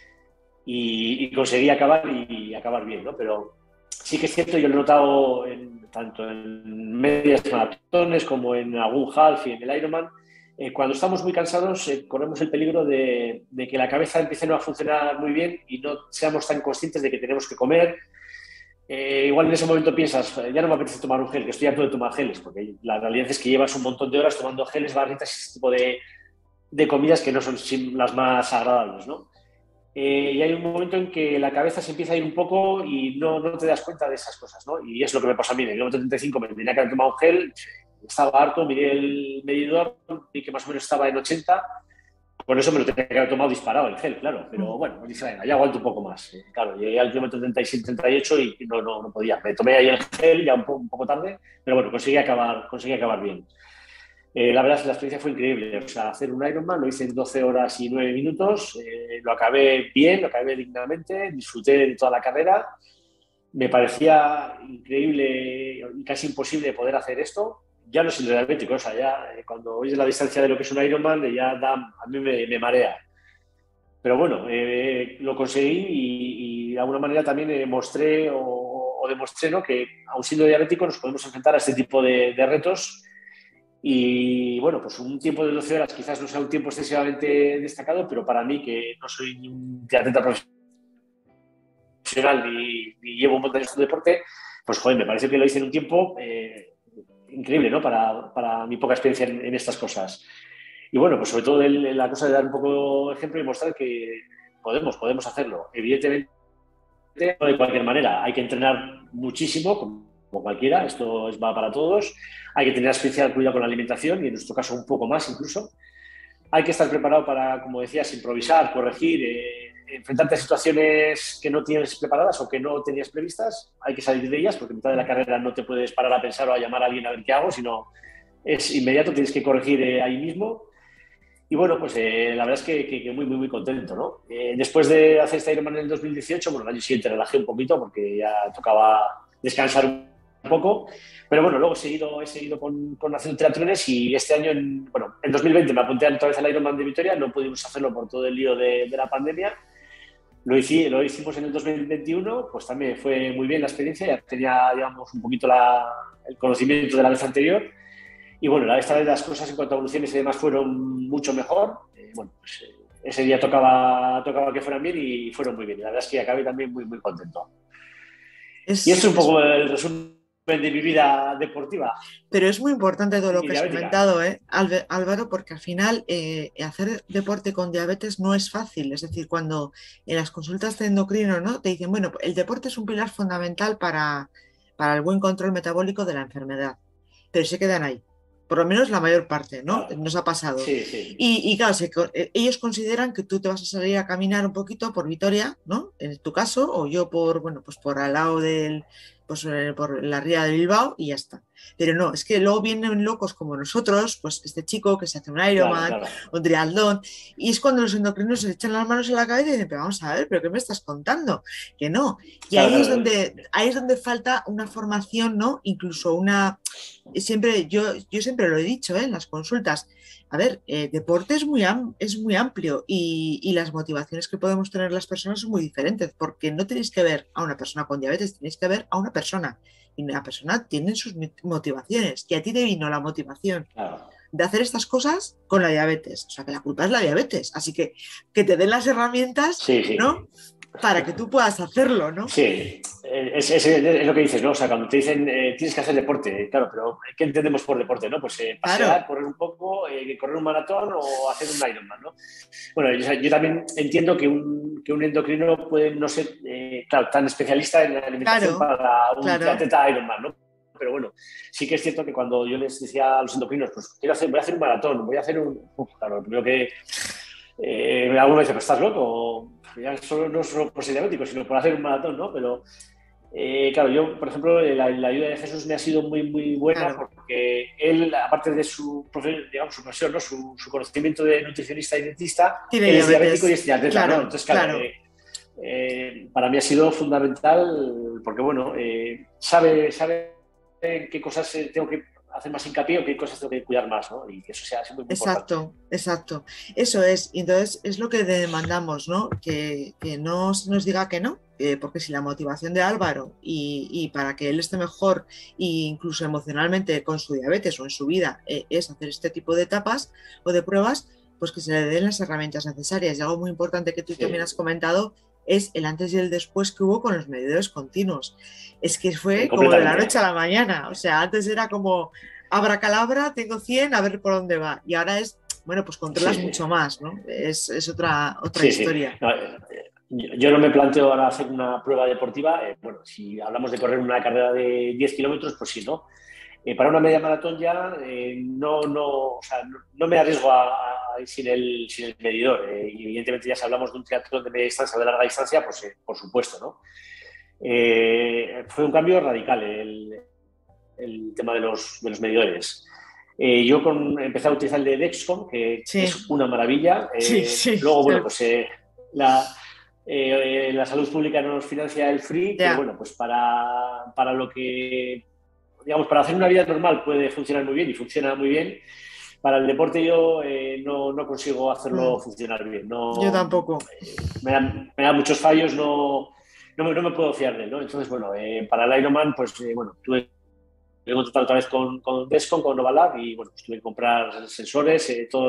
y conseguí acabar y acabar bien, ¿no? Pero sí que es cierto, yo lo he notado tanto en medias maratones como en algún half y en el Ironman. Cuando estamos muy cansados, corremos el peligro de que la cabeza empiece no a funcionar muy bien y no seamos tan conscientes de que tenemos que comer. Igual en ese momento piensas, ya no me apetece tomar un gel, que estoy harto de tomar geles, porque la realidad es que llevas un montón de horas tomando geles, barritas y ese tipo de comidas que no son las más agradables, ¿no? Y hay un momento en que la cabeza se empieza a ir un poco y no te das cuenta de esas cosas, ¿no? Y es lo que me pasó a mí. En el kilómetro 35 me tenía que haber tomado un gel, estaba harto, miré el medidor, vi que más o menos estaba en 80, por eso me lo tenía que haber tomado disparado el gel, claro. Pero bueno, me dije, venga, ya aguanto un poco más. Claro, llegué al kilómetro 37, 38 y no podía. Me tomé ahí el gel ya un poco tarde, pero bueno, conseguí acabar bien. La verdad es que la experiencia fue increíble. O sea, hacer un Ironman lo hice en 12 horas y 9 minutos. Lo acabé bien, lo acabé dignamente, disfruté de toda la carrera. Me parecía increíble y casi imposible poder hacer esto. Ya no soy diabético, o sea, ya cuando oyes la distancia de lo que es un Ironman, a mí me marea. Pero bueno, lo conseguí y de alguna manera también mostré o demostré, ¿no?, que aun siendo diabético nos podemos enfrentar a este tipo de retos. Y bueno, pues un tiempo de 12 horas quizás no sea un tiempo excesivamente destacado, pero para mí, que no soy ni un atleta profesional ni llevo un montón de deporte, pues joder, me parece que lo hice en un tiempo increíble, ¿no? Para mi poca experiencia en estas cosas. Y bueno, pues sobre todo la cosa de dar un poco de ejemplo y mostrar que podemos hacerlo. Evidentemente, no de cualquier manera, hay que entrenar muchísimo, como cualquiera, esto va para todos. Hay que tener especial cuidado con la alimentación y en nuestro caso un poco más incluso. Hay que estar preparado para, como decías, improvisar, corregir, enfrentarte a situaciones que no tienes preparadas o que no tenías previstas. Hay que salir de ellas porque en mitad de la carrera no te puedes parar a pensar o a llamar a alguien a ver qué hago, sino es inmediato, tienes que corregir ahí mismo. Y bueno, pues la verdad es que muy contento, ¿no? Después de hacer este Ironman en el 2018, bueno, el año siguiente relajé un poquito porque ya tocaba descansar un poco, pero bueno, luego he seguido con haciendo triatlones y este año, en 2020 me apunté otra vez al Ironman de Vitoria, no pudimos hacerlo por todo el lío de la pandemia. Lo hicimos en el 2021, pues también fue muy bien la experiencia, ya tenía, digamos, un poquito el conocimiento de la vez anterior. Y bueno, esta vez las cosas en cuanto a evoluciones y demás fueron mucho mejor. Pues ese día tocaba que fueran bien y fueron muy bien. La verdad es que acabé también muy contento. Y eso es un poco el resumen de mi vida deportiva. Pero es muy importante todo lo que has diabética. comentado, Álvaro, porque al final hacer deporte con diabetes no es fácil. Es decir, cuando en las consultas de endocrino, ¿no?, te dicen, bueno, el deporte es un pilar fundamental para el buen control metabólico de la enfermedad, pero se quedan ahí. Por lo menos la mayor parte, ¿no? Claro. Nos ha pasado. Sí. Y claro, ellos consideran que tú te vas a salir a caminar un poquito por Vitoria, ¿no? En tu caso, o yo pues por al lado pues, por la ría de Bilbao y ya está. Pero no, es que luego vienen locos como nosotros, pues este chico que se hace un Claro, Ironman, claro. un triatlón, y es cuando los endocrinos se echan las manos en la cabeza y dicen, pero vamos a ver, ¿pero qué me estás contando? Que no. Y Claro, claro. ahí es donde falta una formación, ¿no? Incluso una... yo siempre lo he dicho, en las consultas. A ver, deporte es muy amplio y las motivaciones que podemos tener las personas son muy diferentes, porque no tenéis que ver a una persona con diabetes, tenéis que ver a una persona. Y la persona tiene sus motivaciones. Y a ti te vino la motivación Claro. de hacer estas cosas con la diabetes. O sea, que la culpa es la diabetes. Así que te den las herramientas, Sí, sí. ¿no? Para que tú puedas hacerlo, ¿no? Sí, es lo que dices, ¿no? O sea, cuando te dicen tienes que hacer deporte, claro, pero ¿qué entendemos por deporte, no? Pues pasear, Claro, correr un poco, correr un maratón o hacer un Ironman, ¿no? Bueno, yo también entiendo que un endocrino puede no ser, claro, tan especialista en la alimentación claro, para un claro. triatleta Ironman, ¿no? Pero bueno, sí que es cierto que cuando yo les decía a los endocrinos, pues voy a hacer un maratón, voy a hacer un... claro, lo primero que alguno me dice, pues estás loco, ya solo, no solo por ser diabético, sino por hacer un maratón, ¿no? Pero claro, yo, por ejemplo, la ayuda de Jesús me ha sido muy, muy buena Claro, porque él, aparte de digamos, su profesión, ¿no? Su conocimiento de nutricionista y dietista, tiene él es diabético y diabetes. es triatleta, ¿no? Claro, Entonces, claro, claro. para mí ha sido fundamental porque, bueno, sabe en qué cosas tengo que hacer más hincapié o qué cosas tengo que cuidar más, ¿no? Y que eso sea siempre muy importante. Exacto, exacto. Eso es. Y entonces es lo que demandamos, ¿no? Que no se nos diga que no, porque si la motivación de Álvaro y para que él esté mejor e incluso emocionalmente con su diabetes o en su vida es hacer este tipo de etapas o de pruebas, pues que se le den las herramientas necesarias. Y algo muy importante que tú también Sí, has comentado es el antes y el después que hubo con los medidores continuos. Es que fue como de la noche a completamente. la mañana. O sea, antes era como abracalabra, tengo 100 a ver por dónde va. Y ahora es, bueno, pues Sí, controlas sí. mucho más, ¿no? Es otra Sí, sí. historia. No, yo no me planteo ahora hacer una prueba deportiva. Bueno, si hablamos de correr una carrera de 10 kilómetros, pues sí, ¿no? Para una media maratón ya o sea, no me arriesgo a ir sin el medidor. Y evidentemente ya si hablamos de un triatlón de media distancia o de larga distancia, pues por supuesto, ¿no? Fue un cambio radical el tema de los medidores. Empecé a utilizar el de Dexcom, que Sí, es una maravilla. sí, sí. Luego, bueno, pues la, la salud pública nos financia el free, pero Ya. bueno, pues para lo que, digamos, para hacer una vida normal puede funcionar muy bien y funciona muy bien. Para el deporte yo no consigo hacerlo Mm, funcionar bien. yo No, tampoco. me da muchos fallos, no me puedo fiar de él, ¿no? Entonces, bueno, para el Ironman, pues bueno, tuve que contratar otra vez con Descom, con Novalab, y bueno, pues tuve que comprar sensores,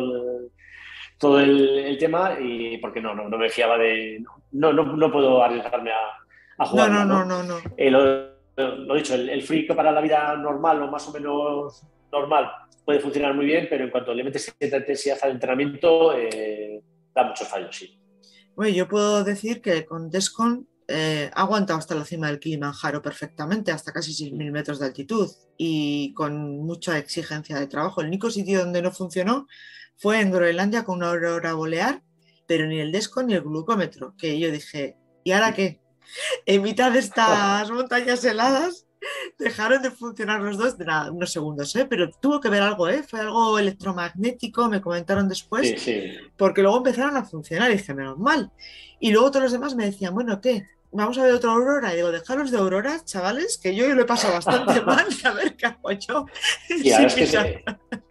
todo el tema, y porque no me fiaba de. No puedo arriesgarme a No, no, jugarla, no, ¿no? no, no. Lo dicho, el free para la vida normal o más o menos normal puede funcionar muy bien, pero en cuanto le metes cierta intensidad al entrenamiento, da muchos fallos, sí. Bueno, yo puedo decir que con Descon ha aguantado hasta la cima del Kilimanjaro perfectamente, hasta casi 6.000 metros de altitud y con mucha exigencia de trabajo. El único sitio donde no funcionó fue en Groenlandia con una aurora boreal, pero ni el Descon ni el glucómetro, que yo dije, ¿y ahora qué? En mitad de estas montañas heladas dejaron de funcionar los dos de nada, unos segundos, ¿eh? Pero tuvo que ver algo, ¿eh? Fue algo electromagnético, me comentaron después, Sí, sí. porque luego empezaron a funcionar y dije, menos mal. Y luego todos los demás me decían, bueno, ¿qué? Vamos a ver otra aurora. Y digo, dejaros de auroras, chavales, que yo lo he pasado bastante mal y a ver qué hago yo Sí, la sin verdad es mis, que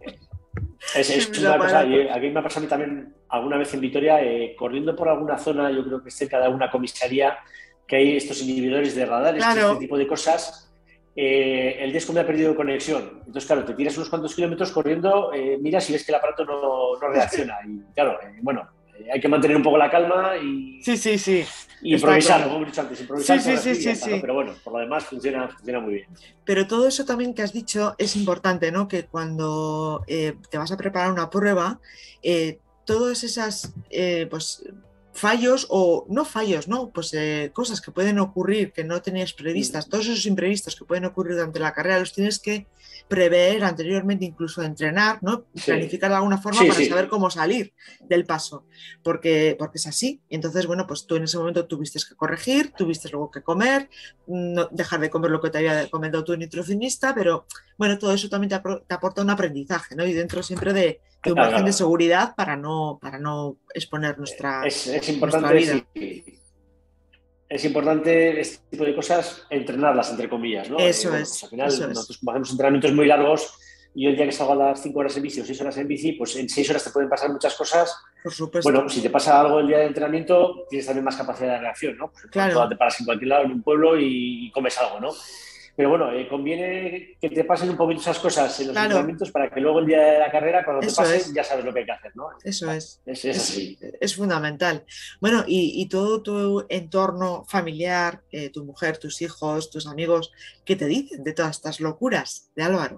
sin es mis una cosa, y aparatos. aquí me ha pasado a mí también alguna vez en Vitoria, corriendo por alguna zona, yo creo que cerca de alguna comisaría, que hay estos inhibidores de radares y este Claro, tipo de cosas, el disco me ha perdido conexión. Entonces, claro, te tiras unos cuantos kilómetros corriendo, miras y ves que el aparato no reacciona. Y claro, bueno, hay que mantener un poco la calma sí, sí, sí, y está improvisar, como claro. hemos dicho antes, Sí, improvisar, sí, sí, corregir y ya sí, está, ¿no? sí. Pero bueno, por lo demás funciona muy bien. Pero todo eso también que has dicho es importante, ¿no? Que cuando te vas a preparar una prueba, todas esas, pues fallos o no fallos, ¿no? Pues cosas que pueden ocurrir que no tenías previstas, todos esos imprevistos que pueden ocurrir durante la carrera los tienes que prever anteriormente, incluso entrenar, ¿no? Sí, Planificar de alguna forma sí, para saber sí. cómo salir del paso, porque es así. Y entonces, bueno, pues tú en ese momento tuviste que corregir, tuviste luego que comer, no dejar de comer lo que te había comentado tu nutricionista, pero bueno, todo eso también te aporta un aprendizaje, ¿no? Y dentro siempre de un Claro, margen de claro. seguridad para no exponer Es nuestra importante, vida. sí. Es importante este tipo de cosas entrenarlas, entre comillas, ¿no? Bueno, pues al Eso final es, nosotros como hacemos entrenamientos muy largos y yo el día que salgo a las 5 horas en bici o 6 horas en bici, pues en 6 horas te pueden pasar muchas cosas. por supuesto. Bueno, si te pasa algo el día de entrenamiento, tienes también más capacidad de reacción, ¿no? Pues pronto Claro, te paras en cualquier lado, en un pueblo y comes algo, ¿no? Pero bueno, conviene que te pasen un poquito esas cosas en los claro, entrenamientos para que luego el día de la carrera, cuando te eso pasen, es. ya sabes lo que hay que hacer, ¿no? Eso Es así. es fundamental. Bueno, y todo tu entorno familiar, tu mujer, tus hijos, tus amigos, ¿qué te dicen de todas estas locuras de Álvaro?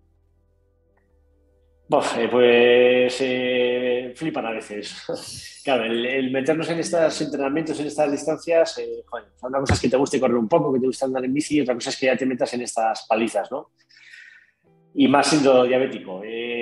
Bof, flipan a veces. Claro, el meternos en estos entrenamientos, en estas distancias, joder, una cosa es que te guste correr un poco, que te guste andar en bici, y otra cosa es que ya te metas en estas palizas, ¿no? Y más siendo diabético.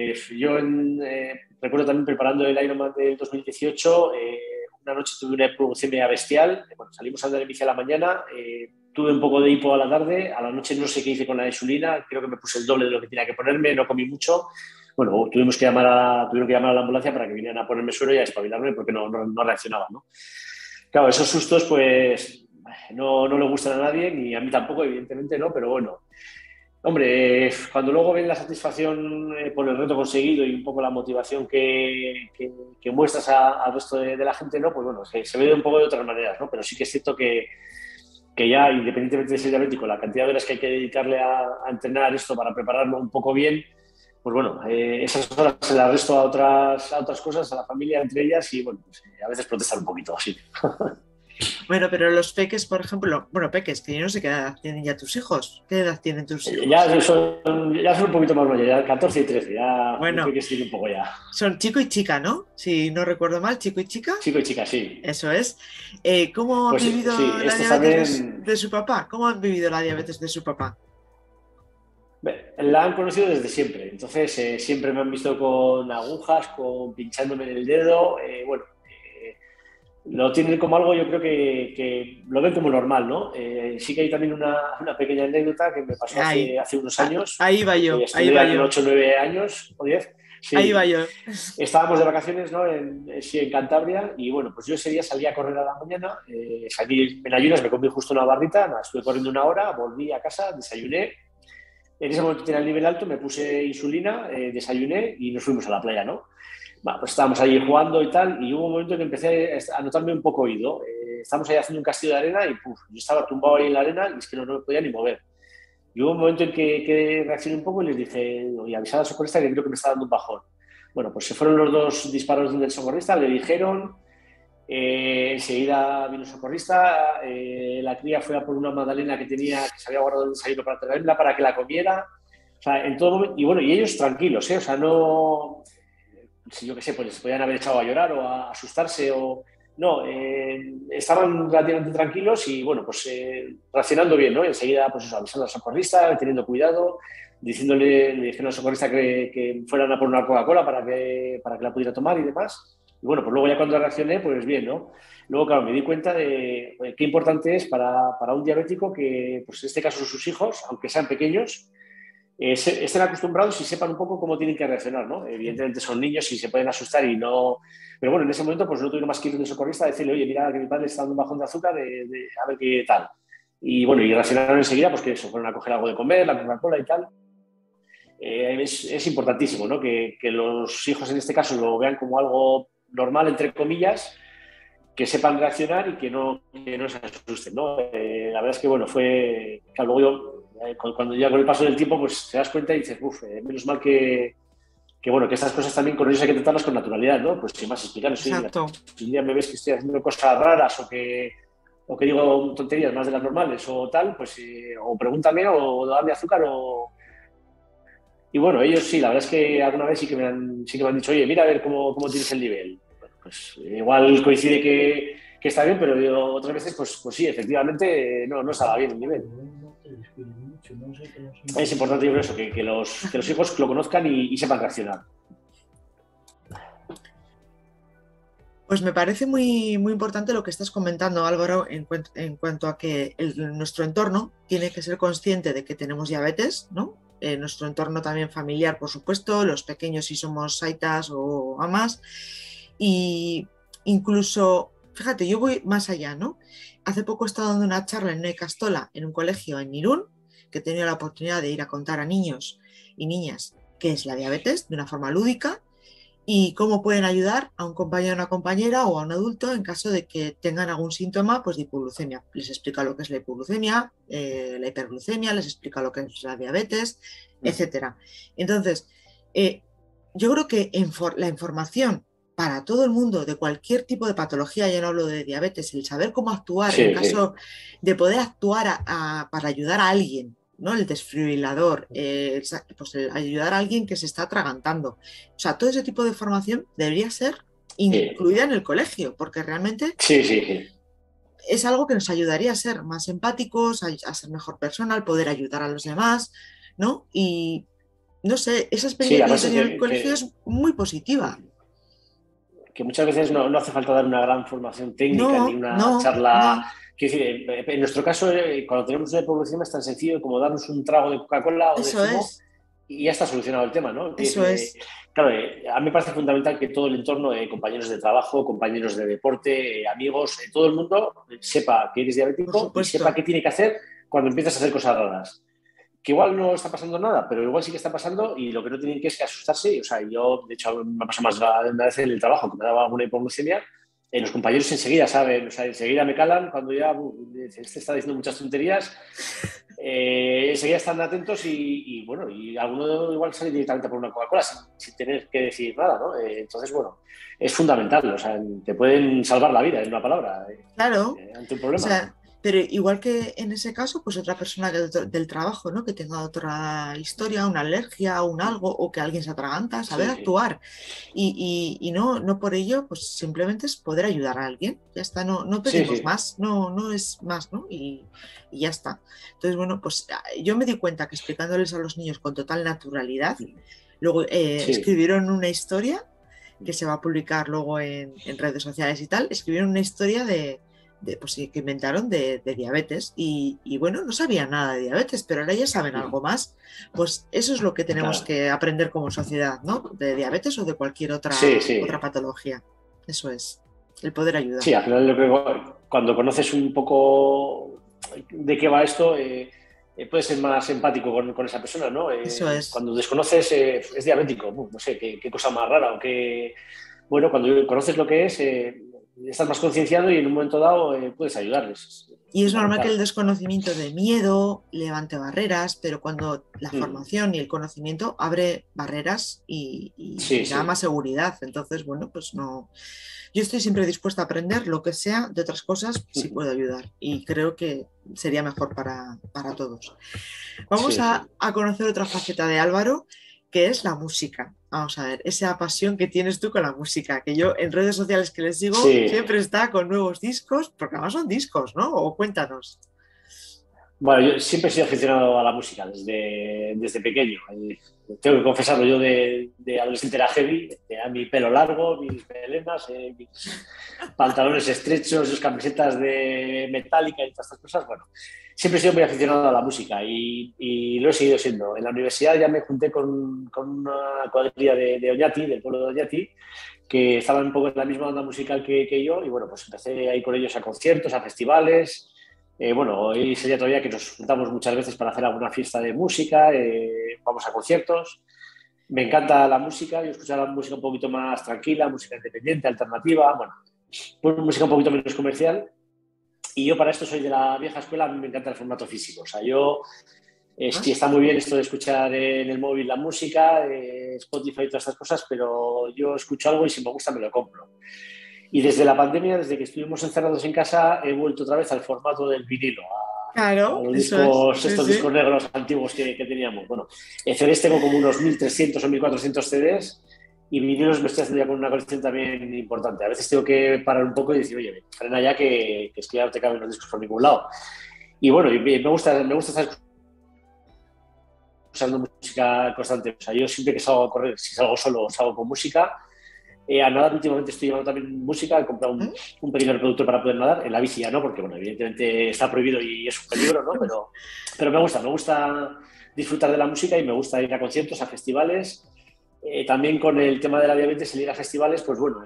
Recuerdo también preparando el Ironman del 2018, una noche tuve una hipoglucemia bestial. Bueno, salimos a andar en bici a la mañana, tuve un poco de hipo a la tarde, a la noche no sé qué hice con la insulina, creo que me puse el doble de lo que tenía que ponerme, no comí mucho. Bueno, tuvieron que llamar a la ambulancia para que vinieran a ponerme suero y a espabilarme porque no reaccionaba, ¿no? Claro, esos sustos pues no le gustan a nadie, ni a mí tampoco, evidentemente, ¿no? Pero bueno, hombre, cuando luego ven la satisfacción por el reto conseguido y un poco la motivación que muestras al resto de la gente, ¿no? Pues bueno, se ve un poco de otras maneras, ¿no? Pero sí que es cierto que ya, independientemente de ser diabético, la cantidad de horas que hay que dedicarle a entrenar esto para prepararlo un poco bien, pues bueno, esas horas se las resto a otras cosas, a la familia entre ellas y bueno, pues, a veces protestar un poquito así. Bueno, pero los peques, por ejemplo, bueno, peques, que yo no sé qué edad tienen ya tus hijos. ¿Qué edad tienen tus hijos? Ya son un poquito más mayores, ya 14 y 13, ya mi Bueno, peque tiene un poco ya. son chico y chica, ¿no? Si no recuerdo mal, chico y chica. Chico y chica, sí. Eso es. ¿Cómo han Pues sí, vivido la estos diabetes también de su papá? ¿Cómo han vivido la diabetes de su papá? la han conocido desde siempre. Entonces, siempre me han visto con agujas, con pinchándome en el dedo. Bueno, lo tienen como algo, yo creo que lo ven como normal, ¿no? Sí que hay también una pequeña anécdota que me pasó Ahí, hace unos años. ahí va yo, ahí va Tendrían yo, 8 o 9 años o 10. ahí va Sí, yo. estábamos de vacaciones, ¿no? Sí, en Cantabria y bueno, pues yo ese día salí a correr a la mañana, salí en ayunas, me comí justo una barrita, nada, estuve corriendo una hora, volví a casa, desayuné. En ese momento tenía el nivel alto, me puse insulina, desayuné y nos fuimos a la playa, ¿no? Bueno, pues estábamos ahí jugando y tal, y hubo un momento en que empecé a notarme un poco oído. Estábamos ahí haciendo un castillo de arena y puf, yo estaba tumbado ahí en la arena y es que no me podía ni mover. Y hubo un momento en que reaccioné un poco y les dije, oye, avisad al socorrista que creo que me está dando un bajón. Bueno, pues se fueron los dos disparos del socorrista, le dijeron, enseguida vino el socorrista, la cría fue a por una magdalena que tenía, que se había guardado el desayuno para traerla para que la comiera. O sea, en todo momento, y bueno, y ellos tranquilos, ¿eh? O sea, no, si yo qué sé, pues se podían haber echado a llorar o a asustarse o... No, estaban relativamente tranquilos y bueno, pues reaccionando bien, ¿no? Y enseguida, pues eso, avisando al socorrista, teniendo cuidado, le dijeron al socorrista que fueran a por una Coca-Cola para que la pudiera tomar y demás. Y bueno, pues luego ya cuando reaccioné, pues bien, ¿no? Luego, claro, me di cuenta de qué importante es para un diabético que, pues en este caso sus hijos, aunque sean pequeños, estén acostumbrados y sepan un poco cómo tienen que reaccionar, ¿no? Evidentemente son niños y se pueden asustar y no... Pero bueno, en ese momento pues no tuvieron más que ir de socorrista a decirle, oye, mira que mi padre está dando un bajón de azúcar, a ver qué tal. Y bueno, y reaccionaron enseguida, pues que eso, fueron a coger algo de comer, la Coca-Cola y tal. Es importantísimo, ¿no? Que los hijos en este caso lo vean como algo normal, entre comillas, que sepan reaccionar y que no se asusten, ¿no? La verdad es que, bueno, fue... Claro, luego yo, cuando ya con el paso del tiempo, pues te das cuenta y dices, uff, menos mal bueno, que estas cosas también con ellos hay que tratarlas con naturalidad, ¿no? Pues sin más explicarles, oye, mira, Exacto. si un día me ves que estoy haciendo cosas raras o que digo tonterías más de las normales o tal, pues o pregúntame o dame azúcar o... Y bueno, ellos sí, la verdad es que alguna vez sí que me han dicho, oye, mira a ver cómo tienes el nivel. pues igual coincide que está bien, pero otras veces, pues sí, efectivamente, no estaba bien el nivel. Es importante, yo creo, eso, que los hijos lo conozcan y sepan reaccionar. Pues me parece muy, muy importante lo que estás comentando, Álvaro, en cuanto a que nuestro entorno tiene que ser consciente de que tenemos diabetes, ¿no? Nuestro entorno también familiar, por supuesto, los pequeños si somos aitas o amas. Y incluso, fíjate, yo voy más allá, ¿no? Hace poco he estado dando una charla en una Castola, en un colegio en Irún, que he tenido la oportunidad de ir a contar a niños y niñas qué es la diabetes de una forma lúdica y cómo pueden ayudar a un compañero, una compañera o a un adulto en caso de que tengan algún síntoma pues, de hipoglucemia. Les explica lo que es la hipoglucemia, la hiperglucemia, les explica lo que es la diabetes, etcétera. Entonces, yo creo que la información para todo el mundo de cualquier tipo de patología, ya no hablo de diabetes, el saber cómo actuar Sí, en caso de poder actuar para ayudar a alguien, ¿no? El desfibrilador, pues el ayudar a alguien que se está atragantando. O sea, todo ese tipo de formación debería ser incluida en el colegio, porque realmente sí. es algo que nos ayudaría a ser más empáticos, a ser mejor persona, al poder ayudar a los demás, ¿no? Y no sé, esa Sí, experiencia que yo he además es tenido en el colegio es muy positiva. que muchas veces no hace falta dar una gran formación técnica ni No, una no, charla. no, Quiero decir, en nuestro caso, cuando tenemos una hipoglucemia es tan sencillo como darnos un trago de Coca-Cola o de eso zumo es, y ya está solucionado el tema, ¿no? Quiero eso decir, es. claro, a mí me parece fundamental que todo el entorno, compañeros de trabajo, compañeros de deporte, amigos, todo el mundo sepa que eres Por diabético y sepa supuesto. qué tiene que hacer cuando empiezas a hacer cosas raras. Que igual no está pasando nada, pero igual sí que está pasando y lo que no tienen que es que asustarse. O sea, yo, de hecho, me ha pasado más una vez en el trabajo que me daba alguna hipoglucemia. Los compañeros enseguida saben, o sea, enseguida me calan cuando ya este está diciendo muchas tonterías. Enseguida están atentos bueno, y alguno igual sale directamente por una Coca-Cola sin tener que decir nada, ¿no? Entonces, bueno, es fundamental, o sea, te pueden salvar la vida, en una palabra, Claro, ante un o problema. sea, pero igual que en ese caso, pues otra persona del trabajo, ¿no? Que tenga otra historia, una alergia, un algo, o que alguien se atraganta, saber Sí, sí. actuar. Y no por ello, pues simplemente es poder ayudar a alguien. Ya está, no Sí, pedimos sí. más, no es más, ¿no? Y ya está. Entonces, bueno, pues yo me di cuenta que explicándoles a los niños con total naturalidad, luego Sí. escribieron una historia que se va a publicar luego en redes sociales y tal, escribieron una historia pues, que inventaron de diabetes y bueno, no sabían nada de diabetes, pero ahora ya saben algo más. Pues eso es lo que tenemos Claro. que aprender como sociedad, ¿no? De diabetes o de cualquier Sí, otra sí. patología. Eso es, el poder ayudar. Sí, al final cuando conoces un poco de qué va esto, puedes ser más empático con esa persona, ¿no? Eso es. Cuando desconoces, es diabético, no sé, qué cosa más rara, bueno, cuando conoces lo que es, estás más concienciado y en un momento dado puedes ayudarles. Es Y es normal que el fundamental. desconocimiento de miedo levante barreras, pero cuando la Mm. formación y el conocimiento abre barreras Sí, y da más sí. seguridad. Entonces, bueno, pues no. Yo estoy siempre dispuesta a aprender lo que sea de otras cosas si puedo ayudar y creo que sería mejor para todos. Vamos Sí, sí. a conocer otra faceta de Álvaro, que es la música. Vamos a ver, esa pasión que tienes tú con la música, que yo en redes sociales que les sigo Sí. siempre está con nuevos discos, porque además son discos, ¿no? O cuéntanos. Bueno, yo siempre he sido aficionado a la música desde pequeño. Tengo que confesarlo, yo de adolescente era heavy, tenía mi pelo largo, mis melenas, mis pantalones estrechos, sus camisetas de Metallica y todas estas cosas. Bueno, siempre he sido muy aficionado a la música y lo he seguido siendo. En la universidad ya me junté con una cuadrilla de Oñati, del pueblo de Oñati, que estaban un poco en la misma onda musical que yo y bueno, pues empecé a ir con ellos a conciertos, a festivales. Bueno, hoy sería todavía que nos juntamos muchas veces para hacer alguna fiesta de música, vamos a conciertos. Me encanta la música, yo escucho la música un poquito más tranquila, música independiente, alternativa, bueno, pues música un poquito menos comercial. Y yo para esto soy de la vieja escuela, a mí me encanta el formato físico. O sea, yo ¿Ah? sí está muy bien esto de escuchar en el móvil la música, Spotify y todas estas cosas, pero yo escucho algo y si me gusta me lo compro. Y desde la pandemia, desde que estuvimos encerrados en casa, he vuelto otra vez al formato del vinilo, a Claro, los eso es, discos, sí, estos sí. discos negros antiguos que teníamos. Bueno, CDs tengo como unos 1.300 o 1.400 CDs y vinilos me estoy haciendo ya con una colección también importante. A veces tengo que parar un poco y decir, oye, frena ya que es que ya no te caben los discos por ningún lado. Y bueno, me gusta estar escuchando música constante. O sea, yo siempre que salgo a correr, si salgo solo, salgo con música. A nadar últimamente estoy llevando también música, he comprado un pequeño reproductor para poder nadar, en la bici ya no, porque bueno, evidentemente está prohibido y es un peligro, ¿no? Pero me gusta disfrutar de la música y me gusta ir a conciertos, a festivales. También con el tema de la diabetes, el ir a festivales, pues bueno,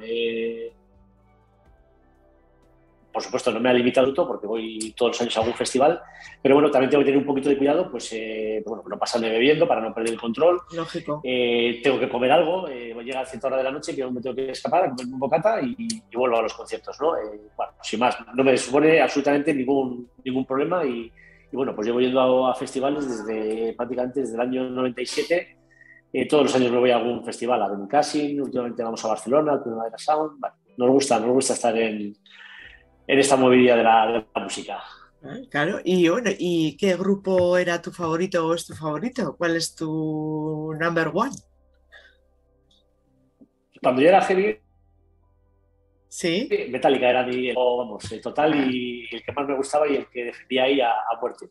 por supuesto no me ha limitado todo porque voy todos los años a algún festival, pero bueno, también tengo que tener un poquito de cuidado, pues bueno, no pasarme bebiendo para no perder el control. Lógico. Tengo que comer algo, llega a cierta hora de la noche que me tengo que escapar, a comer un bocata y vuelvo a los conciertos, ¿no? Bueno, sin más, no me supone absolutamente ningún problema y bueno, pues llevo yendo a festivales prácticamente desde el año 97. Todos los años me voy a algún festival, a Benicàssim, últimamente vamos a Barcelona, al Primavera Sound. Bueno, nos gusta estar en esta movilidad de la música. Claro, y bueno, ¿y qué grupo era tu favorito o es tu favorito? ¿Cuál es tu number one? Cuando yo era heavy, Sí. Metallica era vamos, total y el que más me gustaba y el que defendía ahí a muerte.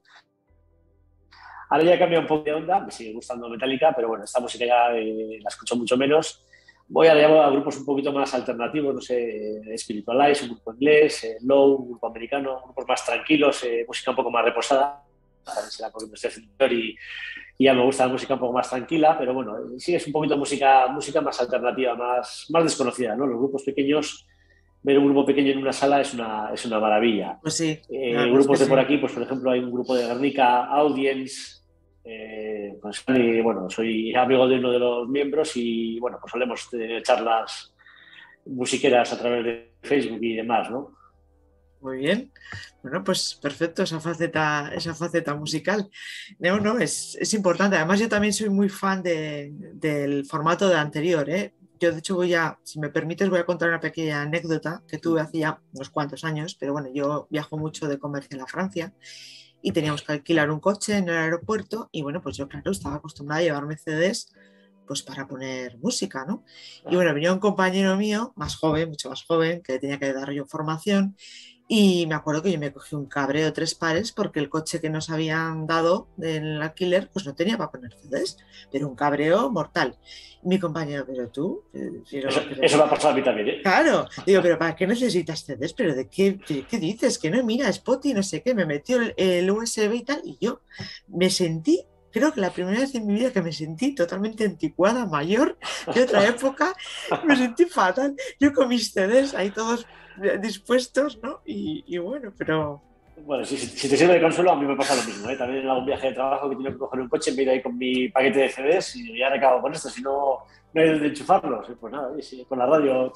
Ahora ya he cambiado un poco de onda, me sigue gustando Metallica, pero bueno, esta música ya la escucho mucho menos. Voy a grupos un poquito más alternativos, no sé, Spiritualize, un grupo inglés, Low, un grupo americano, grupos más tranquilos, música un poco más reposada. También será porque me estoy haciendo y ya me gusta la música un poco más tranquila, pero bueno, sí es un poquito música más alternativa, más desconocida, ¿no? Los grupos pequeños, ver un grupo pequeño en una sala es una maravilla. Pues sí, la verdad es que Grupos de por sí. aquí, pues por ejemplo hay un grupo de Guernica, Audience, pues, y, bueno, soy amigo de uno de los miembros y bueno, pues solemos tener charlas musiqueras a través de Facebook y demás, ¿no? Muy bien. Bueno, pues perfecto, esa faceta musical. No, no, es importante. Además, yo también soy muy fan del formato de anterior, ¿eh? Yo, de hecho, si me permites, voy a contar una pequeña anécdota que tuve hace ya unos cuantos años, pero bueno, yo viajo mucho de comercio a Francia y teníamos que alquilar un coche en el aeropuerto y bueno, pues yo, claro, estaba acostumbrada a llevarme CDs pues para poner música, ¿no? Y bueno, venía un compañero mío, más joven, mucho más joven, que le tenía que dar yo formación y me acuerdo que yo me cogí un cabreo tres pares porque el coche que nos habían dado del alquiler pues no tenía para poner CDs, pero un cabreo mortal. Y mi compañero, pero tú, Eso me ha pasado a mí también, ¿eh? claro, digo, pero ¿para qué necesitas CDs? ¿Pero de qué dices? Que no, mira, Spotify, no sé qué, me metió el USB y tal, y yo me sentí, creo que la primera vez en mi vida que me sentí totalmente anticuada, mayor, de otra época, me sentí fatal. Yo con mis CDs ahí todos dispuestos, ¿no? Y bueno, pero Bueno, si te sirve de consuelo, a mí me pasa lo mismo, ¿eh? También en algún viaje de trabajo que tengo que coger un coche, me he ido ahí con mi paquete de CDs y ya acabo con esto, si no, no hay donde enchufarlos. Pues nada, sí, con la radio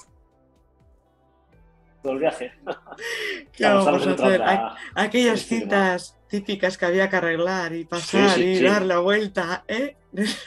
todo el viaje. ¿qué vamos Estamos a en hacer? en Aquellas este tema. cintas típicas que había que arreglar y Sí, pasar sí, y dar sí. la vuelta, ¿eh?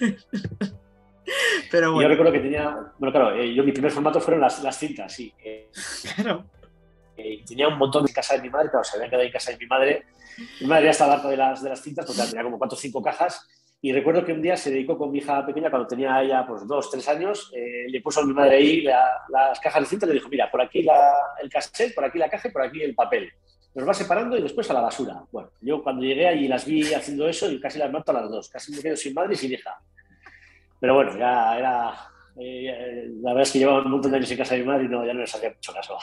Pero Y yo bueno, recuerdo que tenía, bueno, claro, mi primer formato fueron las cintas, sí. claro. Tenía un montón de casa de mi madre, claro, se habían quedado en casa de mi madre. Mi madre ya estaba harta de las cintas porque tenía como 4 o 5 cajas. Y recuerdo que un día se dedicó con mi hija pequeña, cuando tenía ella pues 2 o 3 años, le puso a mi madre ahí las cajas de cinta y le dijo, mira, por aquí el cassette, por aquí la caja y por aquí el papel. Los va separando y después a la basura. Bueno, yo cuando llegué allí las vi haciendo eso y casi las mato a las dos. Casi me quedo sin madre y sin hija. Pero bueno, ya era... la verdad es que llevaba un montón de años en casa de mi madre y no, ya no les hacía mucho caso.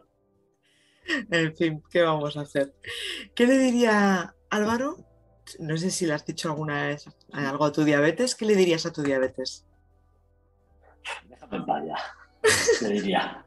En fin, ¿qué vamos a hacer? ¿Qué le diría Álvaro? No sé si le has dicho alguna vez algo a tu diabetes. ¿Qué le dirías a tu diabetes? Déjame en paz ya, le diría.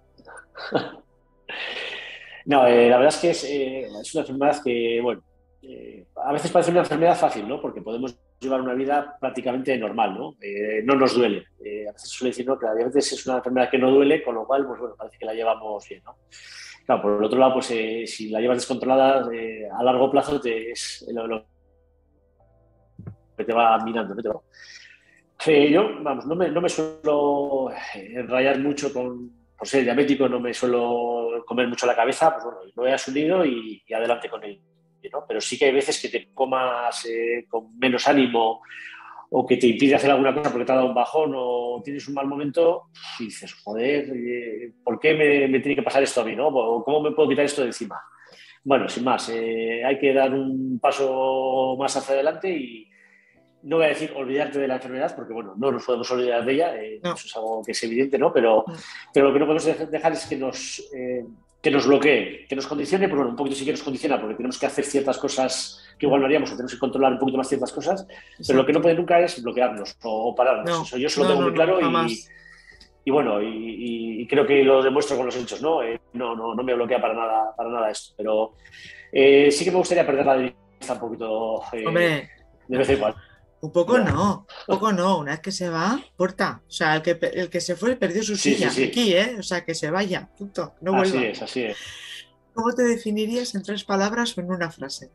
No, la verdad es que es una enfermedad que, bueno, a veces parece una enfermedad fácil, ¿no? Porque podemos llevar una vida prácticamente normal, ¿no? No nos duele. A veces se suele decir, ¿no?, que la diabetes es una enfermedad que no duele, con lo cual, pues bueno, parece que la llevamos bien, ¿no? Claro, por el otro lado, pues si la llevas descontrolada, a largo plazo es lo que te va minando, ¿no? Yo, vamos, no me suelo enrayar mucho por ser diabético, no me suelo comer mucho la cabeza, pues bueno, lo he asumido y adelante con ello, ¿no? Pero sí que hay veces que te comas con menos ánimo o que te impide hacer alguna cosa porque te ha dado un bajón o tienes un mal momento, y dices, joder, ¿por qué me tiene que pasar esto a mí, ¿no? O ¿cómo me puedo quitar esto de encima? Bueno, sin más, hay que dar un paso más hacia adelante y no voy a decir olvidarte de la enfermedad, porque bueno, no nos podemos olvidar de ella, No. eso es algo que es evidente, ¿no? Pero lo que no podemos dejar es que nos bloquee, que nos condicione, pues bueno, un poquito sí que nos condiciona, porque tenemos que hacer ciertas cosas que igual no haríamos, o tenemos que controlar un poquito más ciertas cosas, pero lo que no puede nunca es bloquearnos o pararnos. No, Eso yo se lo no, tengo no, muy no, claro jamás. y bueno, y creo que lo demuestro con los hechos, ¿no? No me bloquea para nada esto, pero sí que me gustaría perder la vista un poquito Hombre, de vez en cuando. un poco no, una vez que se va, puerta. O sea, el que se fue perdió su Sí, sí, silla, sí. aquí, ¿eh? O sea, que se vaya, punto, no Así vuelva. es, así es. ¿Cómo te definirías en 3 palabras o en una frase?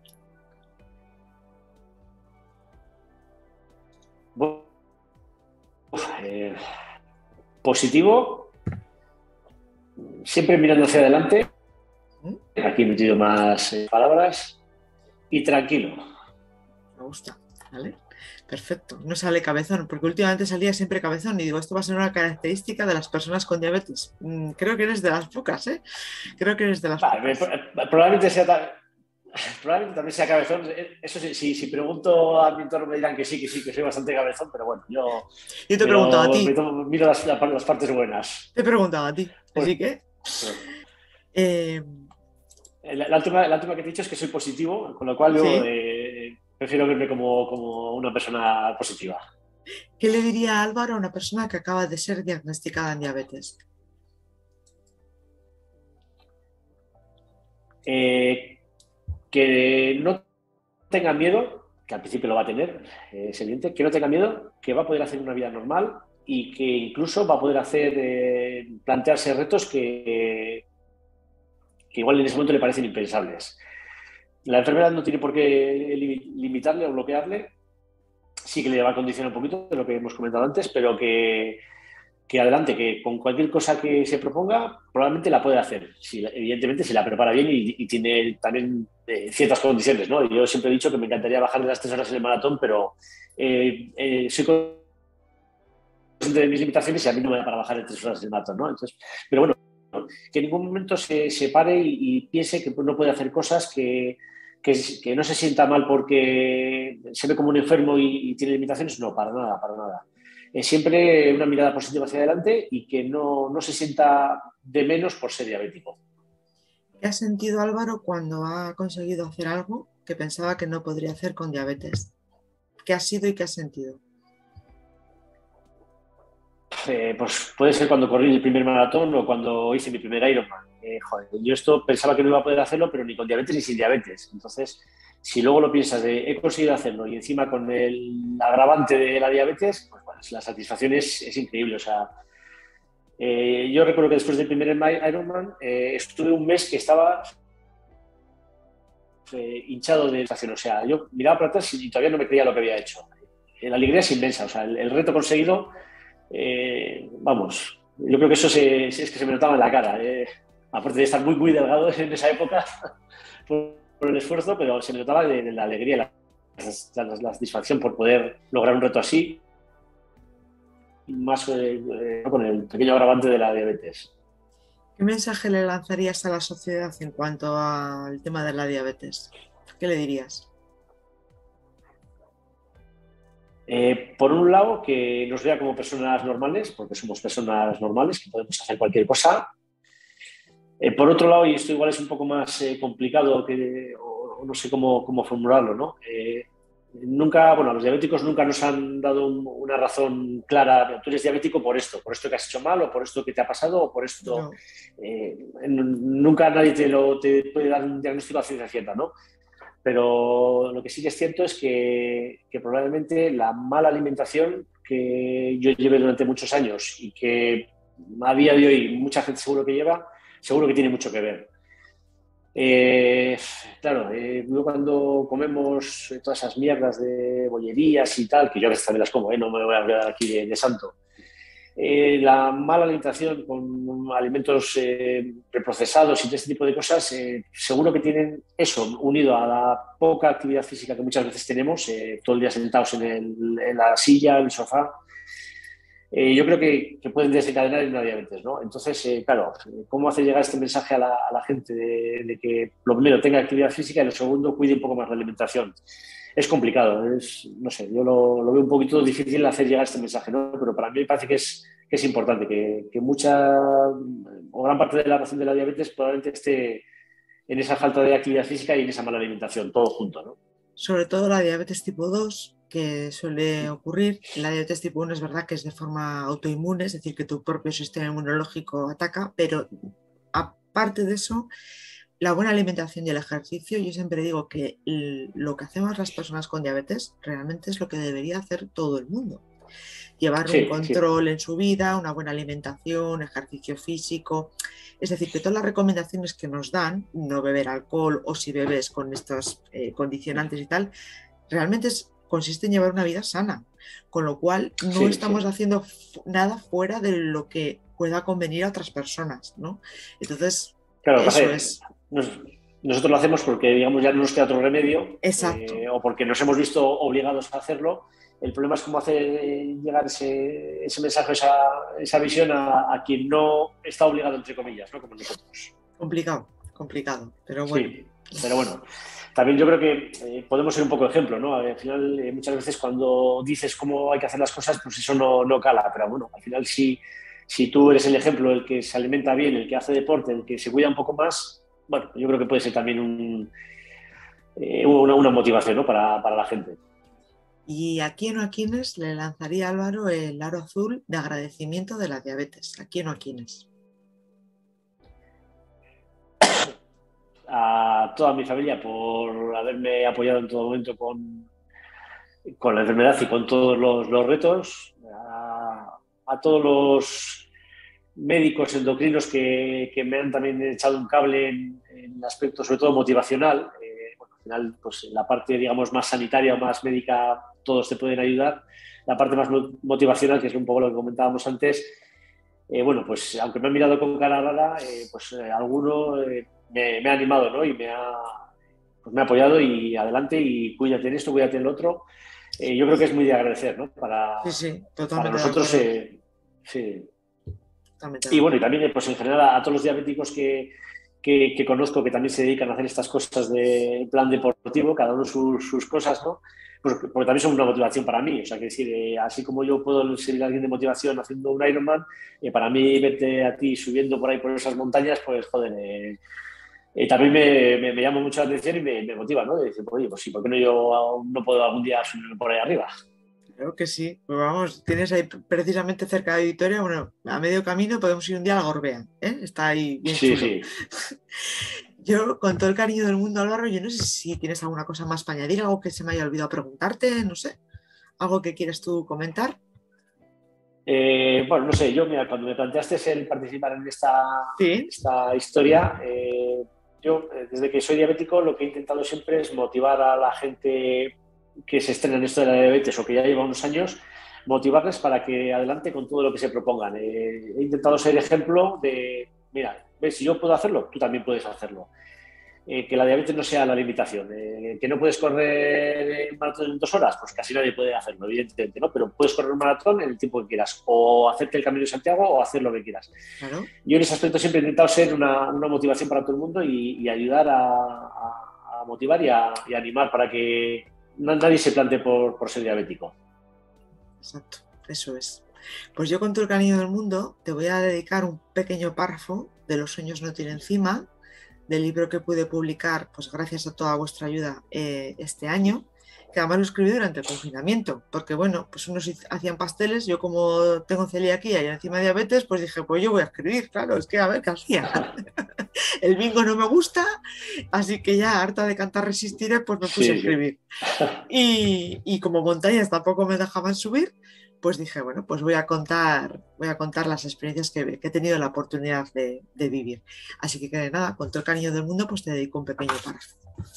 Eh, positivo, siempre mirando hacia adelante. ¿Mm? Aquí he metido más palabras. Y tranquilo. Me gusta, ¿vale? Perfecto, no sale cabezón, porque últimamente salía siempre cabezón y digo, esto va a ser una característica de las personas con diabetes. Creo que eres de las pocas, ¿eh? Creo que eres de las Vale, pocas. probablemente probablemente también sea cabezón. Eso sí, si pregunto a mi entorno me dirán que sí, que soy bastante cabezón, pero bueno, yo Yo te he preguntado a miro las partes buenas. te he preguntado a ti, Pues, así que... bueno, eh, la última que te he dicho es que soy positivo, con lo cual yo sí, prefiero verme como una persona positiva. ¿qué le diría a Álvaro a una persona que acaba de ser diagnosticada en diabetes? Eh, que no tenga miedo, que al principio lo va a tener, es evidente, que no tenga miedo, que va a poder hacer una vida normal y que incluso va a poder plantearse retos que igual en ese momento le parecen impensables. La enfermedad no tiene por qué limitarle o bloquearle, sí que le va a condicionar un poquito de lo que hemos comentado antes, pero que adelante, que con cualquier cosa que se proponga, probablemente la puede hacer. Si, evidentemente, si la prepara bien y tiene también ciertas condiciones, ¿no? Yo siempre he dicho que me encantaría bajar de las 3 horas en el maratón, pero soy consciente de mis limitaciones y a mí no me da para bajar de 3 horas en el maratón, ¿no? Entonces, pero bueno, que en ningún momento se pare y piense que no puede hacer cosas, que no se sienta mal porque se ve como un enfermo y tiene limitaciones. No, para nada, para nada. Siempre una mirada positiva hacia adelante y que no se sienta de menos por ser diabético. ¿Qué ha sentido Álvaro cuando ha conseguido hacer algo que pensaba que no podría hacer con diabetes? ¿Qué ha sido y qué ha sentido? Pues puede ser cuando corrí el primer maratón o cuando hice mi primer Ironman. Joder, yo esto pensaba que no iba a poder hacerlo, pero ni con diabetes ni sin diabetes. Entonces, si luego lo piensas de he conseguido hacerlo y encima con el agravante de la diabetes, pues bueno, la satisfacción es increíble. O sea, yo recuerdo que después del primer Ironman estuve un mes que estaba hinchado de estación. O sea, yo miraba para atrás y todavía no me creía lo que había hecho. La alegría es inmensa. O sea, el reto conseguido, vamos, yo creo que eso es que se me notaba en la cara. Aparte de estar muy, muy delgado en esa época por el esfuerzo, pero se me notaba de la alegría, la satisfacción por poder lograr un reto así, más con el pequeño agravante de la diabetes. ¿Qué mensaje le lanzarías a la sociedad en cuanto al tema de la diabetes? ¿Qué le dirías? Por un lado, que nos vea como personas normales, porque somos personas normales, que podemos hacer cualquier cosa. Por otro lado, y esto igual es un poco más complicado o no sé cómo formularlo, ¿no? Nunca, bueno, los diabéticos nunca nos han dado una razón clara. Tú eres diabético por esto que has hecho mal, o por esto que te ha pasado, o por esto. No. Nunca nadie te puede dar un diagnóstico a ciencia cierta, ¿no? Pero lo que sí que es cierto es que probablemente la mala alimentación que yo llevé durante muchos años y que a día de hoy mucha gente seguro que tiene mucho que ver. Claro, luego cuando comemos todas esas mierdas de bollerías y tal, que yo a veces también las como, no me voy a quedar aquí de santo. La mala alimentación con alimentos preprocesados y todo este tipo de cosas, seguro que tienen eso unido a la poca actividad física que muchas veces tenemos, todo el día sentados en la silla, en el sofá. Yo creo que pueden desencadenar en una diabetes, ¿no? Entonces, claro, ¿cómo hacer llegar este mensaje a la gente de que lo primero tenga actividad física y lo segundo cuide un poco más la alimentación? Es complicado, no sé, yo lo veo un poquito difícil hacer llegar este mensaje, ¿no? Pero para mí me parece que es importante, que mucha o gran parte de la razón de la diabetes probablemente esté en esa falta de actividad física y en esa mala alimentación, todo junto, ¿no? Sobre todo la diabetes tipo 2 que suele ocurrir. La diabetes tipo 1 es verdad que es de forma autoinmune, es decir, que tu propio sistema inmunológico ataca, pero aparte de eso, la buena alimentación y el ejercicio, yo siempre digo que lo que hacemos las personas con diabetes realmente es lo que debería hacer todo el mundo. Llevar un Sí, sí. control en su vida, una buena alimentación, ejercicio físico. Es decir, que todas las recomendaciones que nos dan, no beber alcohol o si bebes con estos condicionantes y tal, realmente consiste en llevar una vida sana. Con lo cual, no Sí, estamos sí. haciendo nada fuera de lo que pueda convenir a otras personas, ¿no? Entonces, Claro, eso es. nosotros lo hacemos porque, digamos, ya no nos queda otro remedio Exacto, o porque nos hemos visto obligados a hacerlo. El problema es cómo hacer llegar ese mensaje, esa visión a quien no está obligado, entre comillas, ¿no? Como nosotros. complicado, complicado, pero bueno. Sí, pero bueno, también yo creo que podemos ser un poco ejemplo, ¿no? Al final, muchas veces cuando dices cómo hay que hacer las cosas, pues eso no cala, pero bueno, al final si tú eres el ejemplo, el que se alimenta bien, el que hace deporte, el que se cuida un poco más, bueno, yo creo que puede ser también una motivación, ¿no? Para la gente. ¿Y a quién o a quiénes le lanzaría Álvaro el aro azul de agradecimiento de la diabetes? ¿A quién o a quiénes? A toda mi familia por haberme apoyado en todo momento con la enfermedad y con todos los retos, a todos los médicos endocrinos que me han también echado un cable en aspecto sobre todo motivacional. Bueno, al final, pues en la parte, digamos, más sanitaria o más médica, todos te pueden ayudar. La parte más motivacional, que es un poco lo que comentábamos antes, bueno, pues aunque me han mirado con cara rara, pues alguno me ha animado, ¿no? Y pues me ha apoyado y adelante y cuídate en esto, cuídate en lo otro. Yo creo que es muy de agradecer, ¿no? Sí, sí, Para totalmente de nosotros, acuerdo. sí. Totalmente de Y bueno, y acuerdo. también pues en general a todos los diabéticos que conozco que también se dedican a hacer estas cosas de plan deportivo, cada uno sus cosas, ¿no? Pues, porque también son una motivación para mí. O sea, que decir, así como yo puedo servir a alguien de motivación haciendo un Ironman, para mí verte a ti subiendo por ahí por esas montañas, pues joder, también me llama mucho la atención y me motiva, ¿no? De decir, oye, pues sí, ¿por qué no yo no puedo algún día subir por ahí arriba? Creo que sí. Pues vamos, tienes ahí precisamente cerca de Vitoria, bueno, a medio camino podemos ir un día al Gorbea, ¿eh? Está ahí bien Sí, chulo. sí. Yo, con todo el cariño del mundo, Álvaro, yo no sé si tienes alguna cosa más para añadir, algo que se me haya olvidado preguntarte, no sé, algo que quieras tú comentar. Bueno, no sé, yo mira, cuando me planteaste el participar en Sí, esta historia, yo desde que soy diabético lo que he intentado siempre es motivar a la gente que se estrena en esto de la diabetes o que ya lleva unos años, motivarles para que adelante con todo lo que se propongan. He intentado ser ejemplo de, mira, ves, si yo puedo hacerlo, tú también puedes hacerlo. Que la diabetes no sea la limitación. Que no puedes correr un maratón en 2 horas, pues casi nadie puede hacerlo, evidentemente, ¿no? Pero puedes correr un maratón en el tiempo que quieras, o hacerte el Camino de Santiago o hacer lo que quieras. claro, Yo en ese aspecto siempre he intentado ser una motivación para todo el mundo y ayudar a motivar y a animar para que nadie se plantee por ser diabético. exacto, eso es. Pues yo, con todo el cariño del mundo, te voy a dedicar un pequeño párrafo de Los sueños no tienen cima, del libro que pude publicar, pues gracias a toda vuestra ayuda este año, que además lo escribí durante el confinamiento, porque bueno, pues unos hacían pasteles, yo como tengo celiaquía y encima diabetes, pues dije, pues yo voy a escribir, claro, es que a ver qué hacía. El bingo no me gusta, así que ya harta de cantar resistiré, pues me puse a Sí, sí. escribir. Y como montañas tampoco me dejaban subir, pues dije, bueno, pues voy a contar las experiencias que he tenido la oportunidad de vivir. Así que nada, con todo el cariño del mundo, pues te dedico un pequeño párrafo.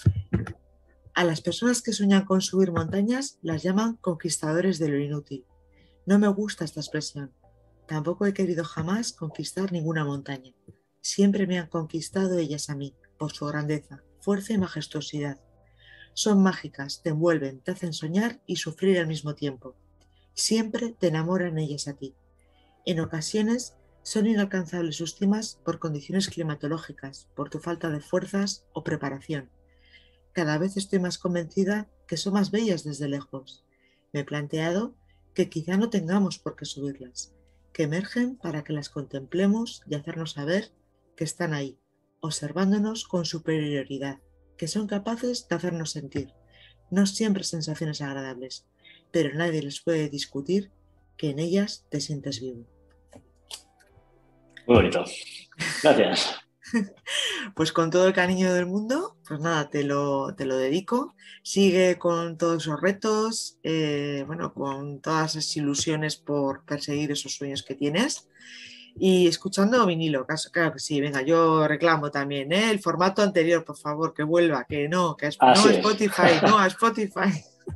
A las personas que sueñan con subir montañas las llaman conquistadores de lo inútil. No me gusta esta expresión. Tampoco he querido jamás conquistar ninguna montaña. Siempre me han conquistado ellas a mí, por su grandeza, fuerza y majestuosidad. Son mágicas, te envuelven, te hacen soñar y sufrir al mismo tiempo. Siempre te enamoran ellas a ti. En ocasiones son inalcanzables sus cimas por condiciones climatológicas, por tu falta de fuerzas o preparación. Cada vez estoy más convencida que son más bellas desde lejos. Me he planteado que quizá no tengamos por qué subirlas, que emergen para que las contemplemos y hacernos saber que están ahí, observándonos con superioridad, que son capaces de hacernos sentir, no siempre sensaciones agradables, pero nadie les puede discutir que en ellas te sientes vivo. Muy bonito. Gracias. Pues con todo el cariño del mundo, pues nada, te lo dedico. Sigue con todos esos retos, bueno, con todas esas ilusiones por perseguir esos sueños que tienes. Y escuchando vinilo, claro que sí, venga, yo reclamo también, ¿eh? El formato anterior, por favor, que vuelva, que no Así a es. Spotify, no a Spotify.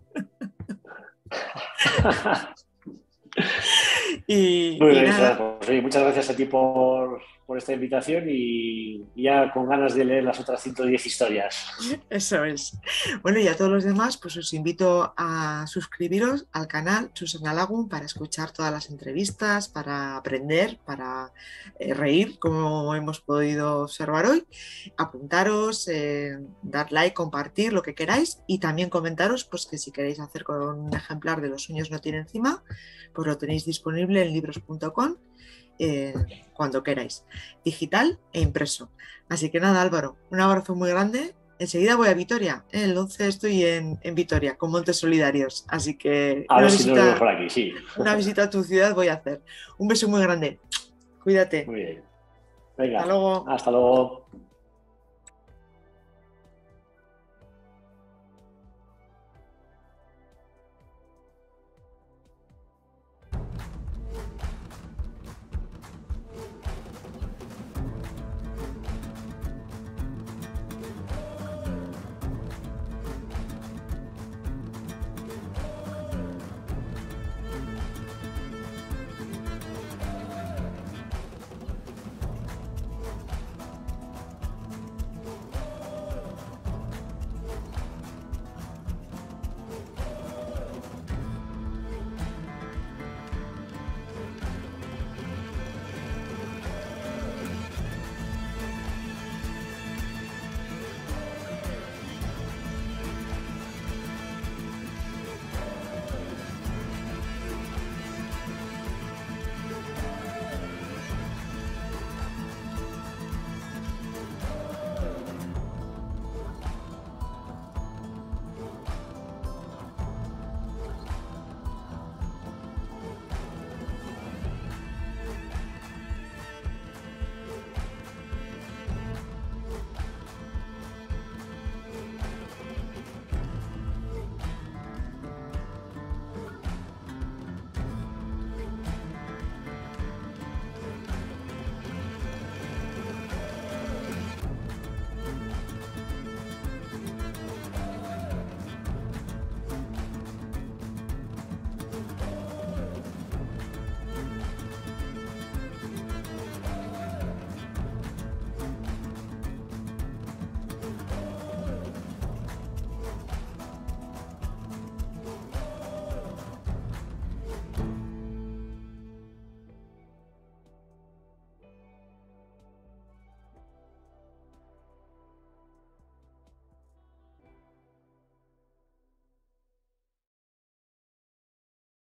Muy Y bien, nada, pues, oye, muchas gracias a ti por esta invitación y ya con ganas de leer las otras 110 historias. eso es. Bueno, y a todos los demás, pues os invito a suscribiros al canal Susana Lagún para escuchar todas las entrevistas, para aprender, para reír, como hemos podido observar hoy. Apuntaros, dar like, compartir, lo que queráis y también comentaros pues que si queréis hacer con un ejemplar de Los sueños no tienen cima, pues lo tenéis disponible en libros.com cuando queráis, digital e impreso. Así que nada, Álvaro, un abrazo muy grande. Enseguida voy a Vitoria, el 11 estoy en Vitoria con Montes Solidarios, así que A ver si nos vemos por aquí, sí. una visita a tu ciudad voy a hacer. Un beso muy grande, cuídate. Muy bien. Hasta Venga, luego. hasta luego.